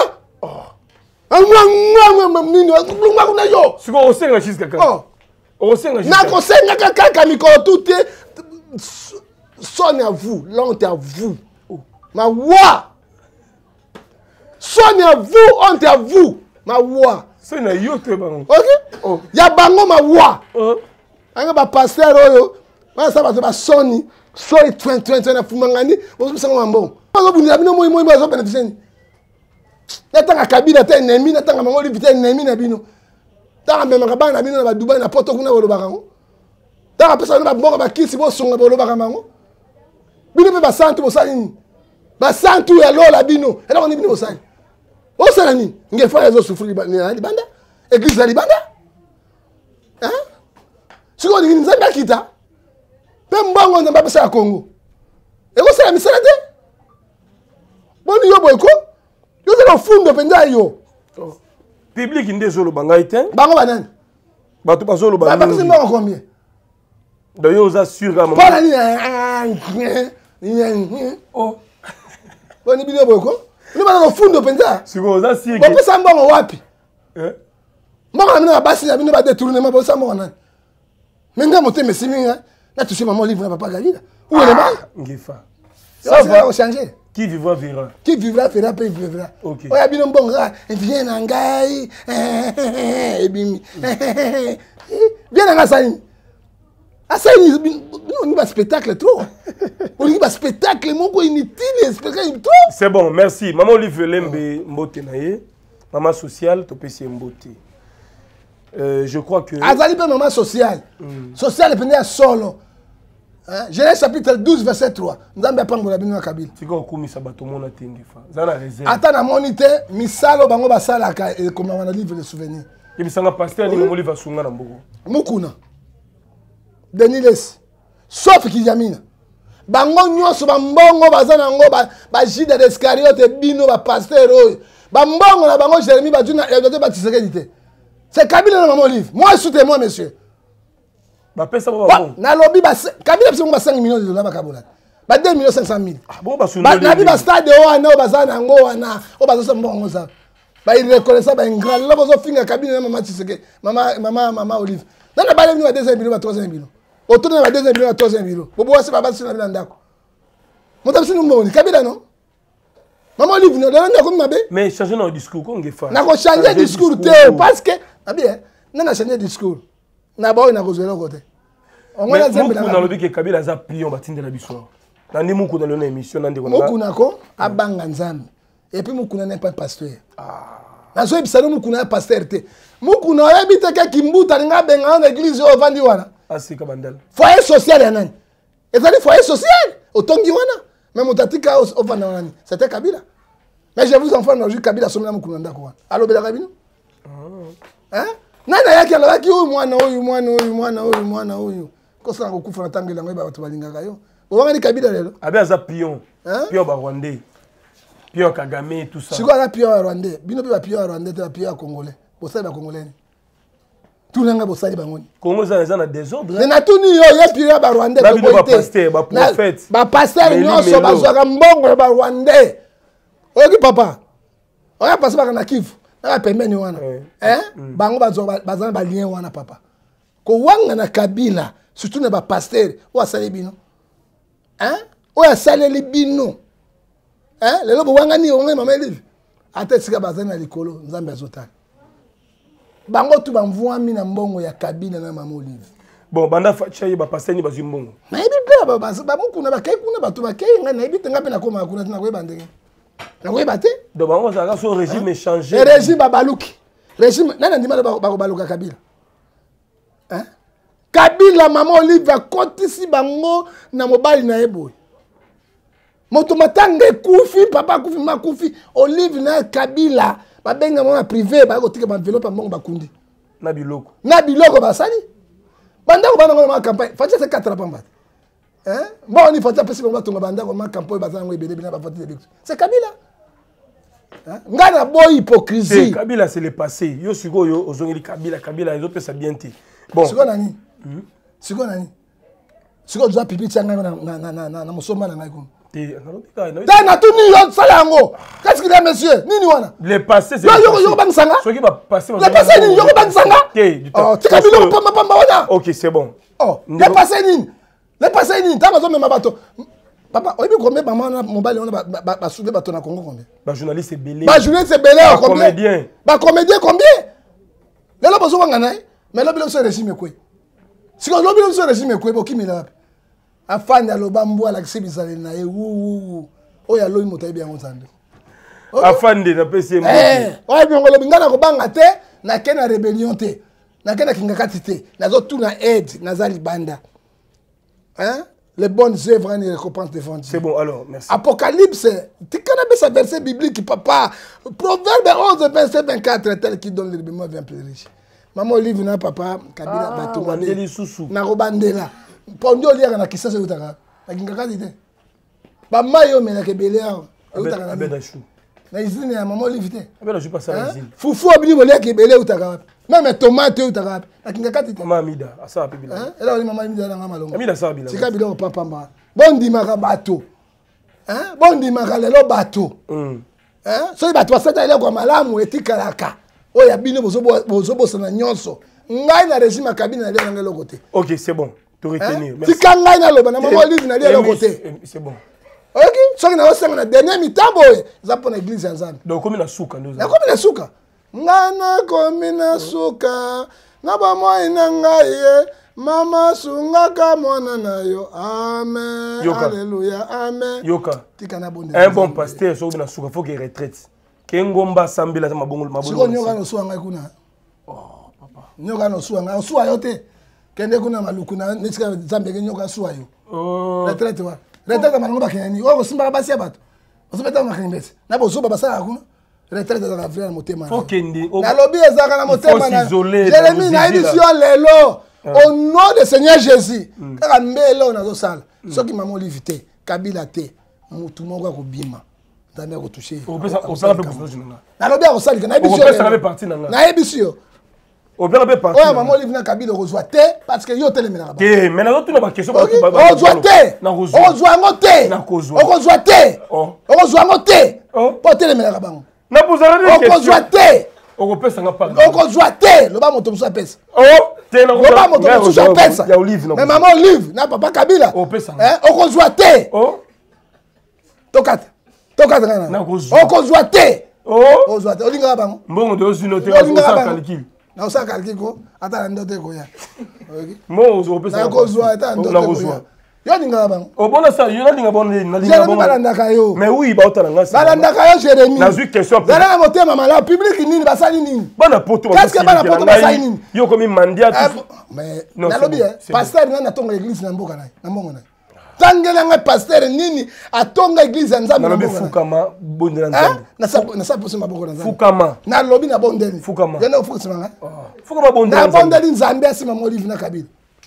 Ngwa nini? Ngakuna yo. Siko osenga jusqu'à quand? Osenga jusqu'à. Na ko senga kaka mikolo tout sonne à vous, l'honte à vous. Ma wa. Sonne à vous, honte à vous. Ma wa. C'est na yo te bango. OK? Ya bango ma wa. Anga ba pasteur oyo. Ba sa ba soni. Soi twen na fumangani. Ozo sanga mambo. Bazo bunira bino moi bazo bénéficier. Natanga Kabila te ennemi, natanga mango Olive te ennemi na bino. Tanga memaka bana na bino na ba Dubai na poto kuna bolo bakango. Tanga pesa na ba bongo ba kisi bo songa bolo bakango. Bino pe ba santu bo sali. Ba santu ya lola bino. Ela ko ni bino sali. O sala ni nge fa ezo souffrir libanda. Église la libanda. Hein? Siko ni nzambe akita. Pe mbongo nzambe pesa ya Congo. Eko sala misala te. Boni yo boyko. Yo zelo fundo penza yo. Public ndezolo bangai te. Bango banani? Bato bazolo bangai. Ba pesa mbongo combien? D'ailleurs aux assure maman. Pas ni. Oh. Boni bino boyko. Ni bana fundo penza. Siko aux assure. Ba pesa mbongo wapi? Mbongo na bino basi na bino ba détournement ba pesa mbongo nani? Menga moté mesiminga. Na touché maman Olive na papa Kabila. Où est le mal? Ngifa. Ça va changer. Qui vivra verra. Qui vivra fera peu vivra. OK. Oya bino mbonga, vient na ngai. Ebimi. Bien na ngasani. Ah ça, on a un spectacle trop. On a un spectacle inutile, spectacle trop. C'est bon, merci. Maman Olive Lembe Mbote Naye, maman sociale, tu peux essayer Mbote. Je crois que... Azali pas maman sociale. Sociale est à solo. Genèse chapitre 12, verset 3. Nous avons pas de la Kabyle. C'est quoi au Sabato mon atingifa. Zana réserve. Attends à monité, misalo bango basala comme on a livre de souvenirs. Et puis ça n'a pas pasteur ni Maman Olive Sunga Nambogo. Mukuna. Deniles. Sauf Kijamina. Bango nyonso bambongo bazana ngo ba Judas d'Iscariote bino ba pasteur oyo. Bambongo na bango Jérémie baduna ya dote batisekedi. C'est Kabila na Maman Olive. Moi soutenez-moi monsieur. Ba pesa ba bon. Na lobby ba Kabila pesa ngo 5 millions de dollars ba kabola. Ba 2 millions 500 000. Ah bon ba sunga. Na bi ba stade wana o bazana ngo wana o bazosa mbongo za. Ba il reconnaît ba ingrat là bozo finga Kabila na Maman Tshisekedi. Maman Olive. Dans la balle ba 2 millions ba 3 millions. Autour de la 2 millions à 3 millions. Bobo c'est pas sur la ndako. Mon tape c'est nous mboni Kabila non. Maman Olive non là ndako mabe. Mais changer notre discours qu'on gefa. Na ko changer discours te parce que bien na changer discours. Na ba na ko zela côté. On va zembe na lobi ke Kabila za plion batinde la biso. Na ndi muku na lona émission na ndeko na. Muku nako abanga nzambe. Et puis muku na n'est pas pasteur. Na so ebisalo muku na pasteur te. Muku na yebite ke kimbuta nga benga na église o vandi wana. Asi kabandal. Foyer social ya nani? Ezali foyer social. Otongi wana. Même otatika o vanda wana. C'était Kabila. Mais je vous enfants aujourd'hui Kabila somela muku na ndako wana. Allo bela Kabila? Hein? Nana yaki alobaki oyo mwana oyo. Kosa ngo kufa na tangela ngo bato balingaka yo. Obanga ni Kabila lelo. Abe aza pion. Pion ba Rwandais. Pion Kagame tout ça. Siko ala pion Rwandais. Bino ba pion Rwandais te pion Congolais. Bosali ba Congolais. Tout nanga bosali bangoni. Congo za na désordre. Na tuni yo ya pion ba Rwandais ko boite. Ba pasteur, ba prophète. Ba pasteur nyonso bazwaka mbongo ba Rwandais. Oyoki papa. Oya passer ba na Kivu. Na pembeni wana. Bango bazana ba lien wana papa. Ko wanga na Kabila. Surtout na ba pasteur ou asale bino. Ou asale li bino. Lelo bo wanga ni onge Maman Olive. Ate sika bazana likolo nzambe azotala. Bango tu bamvuami na mbongo ya Kabila na Maman Olive. Bon banda facha ba pasteur ni bazwi mbongo. Na ibi ba mukuna ba kai kuna bato ba kai nga na ibi tenga pe na koma kuna na koyeba ndenge. Na koyeba te? Donc bango za son régime est changé. Le régime babaluki. Régime nana ndima ba baluka Kabila. Kabila Maman Olive va kotisi bango na mobali na eboy. Moto matanga kufi papa kufi makufi Olive na Kabila ba benga mona privé ba ko tika ba enveloppe mbongo bakundi. Na biloko. Na biloko basali. Banda ko bana ngoma campagne. Fatia c'est 4 pamba. Bon ni fatia pesi ngoma tonga banda ko ma campagne bazana ngo ebele bina ba fatia de. C'est Kabila. Ngana boy hypocrisie. Kabila c'est le passé. Yo siko yo ozongeli Kabila les autres ça bien té. Bon. Siko nani? Siko nani? Siko doit pipi tianga na musoma na ngai ko. Na tuni yo sala ngo. Qu'est-ce qu'il y a monsieur? Nini wana? Le passé c'est. Yo bang sanga. Ce qui va passer. Le passé ni yo bang sanga. Oh, tu Kabila pamba wana. OK, c'est bon. Oh, le passé ni. Le passé ni, ta bazo même bato. Papa, oyebi combien ba mona mobile on ba soulever bato na Congo combien? Ba journaliste belé. Ba journaliste belé combien? Comédien. Ba comédien combien? Lelo bozo wanga nai, mais lo bilo so régime kwe. Siko lo bilo so régime kwe bo kimila wapi? Afani aloba mbwa la kisibisale na ye wu. Oya lo imota ebi yango zande. Afande na pesi mbo. Oya bi ngolo bingana ko banga te na kena rébellion te. Na kena kingakati te. Na zo tuna aide na zali banda. Les bonnes œuvres et les récompenses défendues. C'est bon, alors, merci. Apocalypse, tu connais ce verset biblique, papa. Proverbe 11, verset 24, tel qui donne le bémol vient plus riche. Maman Olive na papa, Kabila Batumane. Bandeli susu. Na robandela. Pondo liya na kisa se utaka. Na kingakati te. Ba mayo me na kebelea. Utaka na bedashu. Na izine ya Maman Olive te. Abela je passe à izine. Fufu obili bolia kebelea utaka. Même tomate utaka. Na kingakati te. Maman Amida, asa pibila. Ela oli Maman Amida na malongo. Amida sa bila. Sika bilo papa mba. Bondi maka bato. Bondi maka lelo bato. So bato basata ile kwa malamu etikalaka. Oya bino bozo na nyonso. Ngai na régime ya Kabila na lia na ngelo côté. OK, c'est bon. Tu retenir. Merci. Tika ngai na loba na Maman Olive na lia le côté. C'est bon. OK, so na osenga na dernier mitambo za pona église ya Nzambe. Donc comme na suka ndoza. Na komi na suka. Ngana komi na suka. Na ba moi na ngai Mama sungaka mwana na yo. Amen. Yoka. Alléluia. Amen. Yoka. Tikana bonde. Un bon pasteur, so na suka faut qu'il retraite. Kengomba sambila za mabongo mabongo. Siko nyoka no suanga kuna. Oh, papa. Nyoka no suanga, suwa yote. Kende kuna maluku na netika zambe nyoka suwa yo. Oh. Retraite wa. Retraite mango bakeni. Oko simba basi abato. Osebeta na kembetse. Na bozo babasa kuna. Retraite za kafria na motema. Faut kendi. Na lobby ezaka na motema na. Jérémie na édition lelo. Au nom du Seigneur Jésus. Kaka mbelo na zo sala. Soki maman livité, Kabila té, mutu moko ko bima. Ndamé ko toucher. On s'en rappelle pour nous. Na lobby ko sala na édition. On s'en parti na. Na édition. On peut pas partir. Ouais, maman livre na Kabila ko zoa té parce que yo télémena ba. Té, mais na tout na ba question ba. On zoa té. On zoa ngoté. On zoa té. On zoa ngoté. Pour télémena ba. Na posera des questions. On zoa té. On peut s'en parler. On zoa té, le ba moto musa pesa. Oh, té na le ba moto musa pesa. Ya olive. Mais maman livre na papa Kabila. On peut s'en. On zoa té. Oh. Tokat kana. On zoa té. Oh. On zoa té. Olinga ba. Mbongo de ozuno té ko sa calcul. Na osa calcul ko ata ndote ko ya. OK. Mo on peut s'en. Na ko zoa ata ndote ko ya. Yo ninga ba. O bona sa yo na ninga bona na ninga bona. Balandaka yo. Mais oui ba otana ngasi. Balandaka yo Jérémie. Na zu question. Zala motema mala public nini basali nini? Bana poto ba. Qu'est-ce que bana poto basali nini? Yo comme mandia tout. Mais na lobi pasteur na tonga église na mboka na. Na mbongo na. Tangela nga pasteur nini atonga église nzambe na mboka. Na fukama bondela nzambe. Na sa poso maboko na nzambe. Fukama. Na lobi na bondeli. Fukama. Yana ufukisima nga. Fukama bondela. Na bondeli nzambe asima molive na Kabila.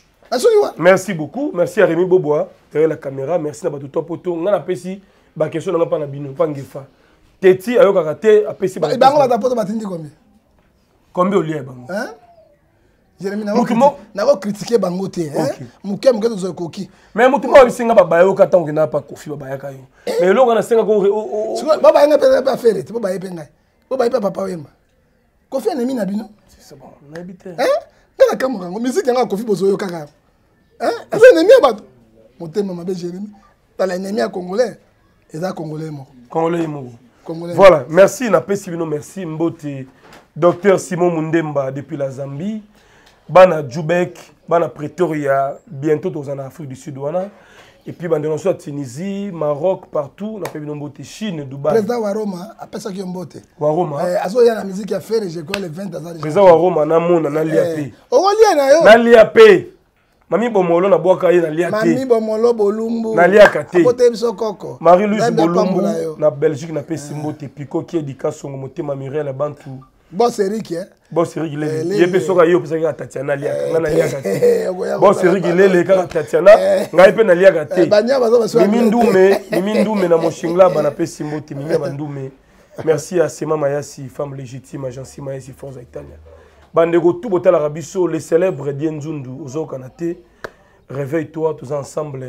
Merci beaucoup. Merci à Rémi Bobois derrière la caméra. Merci à Batuto Poto. On a apprécié la question de pas na bino pas ngefa. Teti ayo karaté apprécié ba. Bango ba tapoto batindi combien? Combien au lieu bango? Hein? Jérémie na ko critiquer bango té hein. Muke muke to zokoki. Mais mutu ko bisinga ba bayo ka tango na pa kofi ba bayaka yo. Mais lo kana senga ko ba ba nga pe ba faire, ba baye pe ngai. Ba baye pe papa wemba. Kofi na mina bino. C'est bon, on a habité. Hein? Kana kama ngo musique nga kofi bozoyo kaka. Hein? Eza ennemi abato. Motema mabe Jérémie. Dans l'ennemi à congolais. Eza congolais mo. Congolais mo. Voilà, merci na pesi bino merci Mbote Docteur Simon Mundemba depuis la Zambie. Bana Djoubek, bana Pretoria, bientôt dans en Afrique du Sud wana. Et puis bana dans Tunisie, Maroc, partout, na pebi Mbote Chine, Dubaï. Président wa Roma, après ça qui Mbote. Wa Roma. Azo ya la musique à faire, je crois les 20 ans. Président wa Roma na mona na liapé. O lia na yo. Na liapé. Mami Bomolo na boka ye na liate. Mami Bomolo Bolumbu. Na liakate. Apote biso koko. Marie-Louise Bolumbu na Belgique na pesi Mbote Pico qui est di Kasongo Motema Mirel Bantu. Boss Eric hein. Boss Eric Lele. Ye peso ka yo pesa ka Tatiana liaka na liakate. Boss Eric Lele ka Tatiana ngai pe na liakate. Banya bazo baso. Mimi ndume na moshingla bana pesi Mbote Mimi bandume. Merci à Sema Mayasi, femme légitime, agence Mayasi Forza Italia. Bandego tout botal arabiso, les célèbres Dienzundu, Ozo Kanate, réveille-toi, tous ensemble.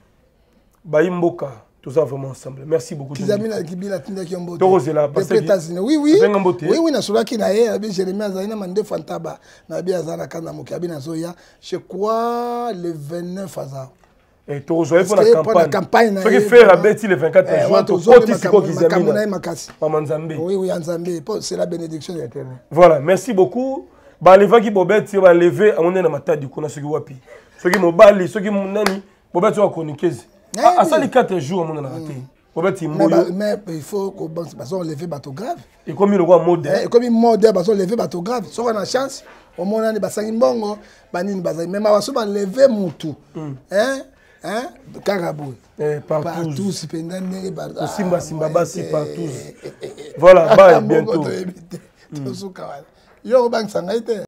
Baimboka, tous vraiment ensemble. Merci beaucoup. Kizamina Kibila Tinda Kiombo. Torozela, oui, oui. Oui, na Soulaki na ye, Jérémie Azaina Mande Fantaba, Nabi Azana Kana Mokabi na Zoya, je crois le 29 hasard. Et tu rejoins pour la campagne. Ce qui fait Rabeti le 24 juin, tu oui, oui, en Zambie. C'est la bénédiction de l'Éternel. Voilà, merci beaucoup. Les gens qui bobet, ils vont lever à mon ennemi à du coup, ceux qui wapi. Ceux qui m'ont bali, ceux qui m'ont nani, bobet, tu vas chroniquer. À ça, les 4 jours, mon ennemi. Mais il faut qu'on lever bateau grave. Et comme il le voit modèle. Et comme il modèle, on lever bateau grave. Si on a la chance, au moins, on a des bongo, banine bazai. Mais on va lever mon tout. Hein? Carabou. Partout, c'est pendant Simba Bassi partout. Voilà, bye, bientôt. Yo, bank sangaite.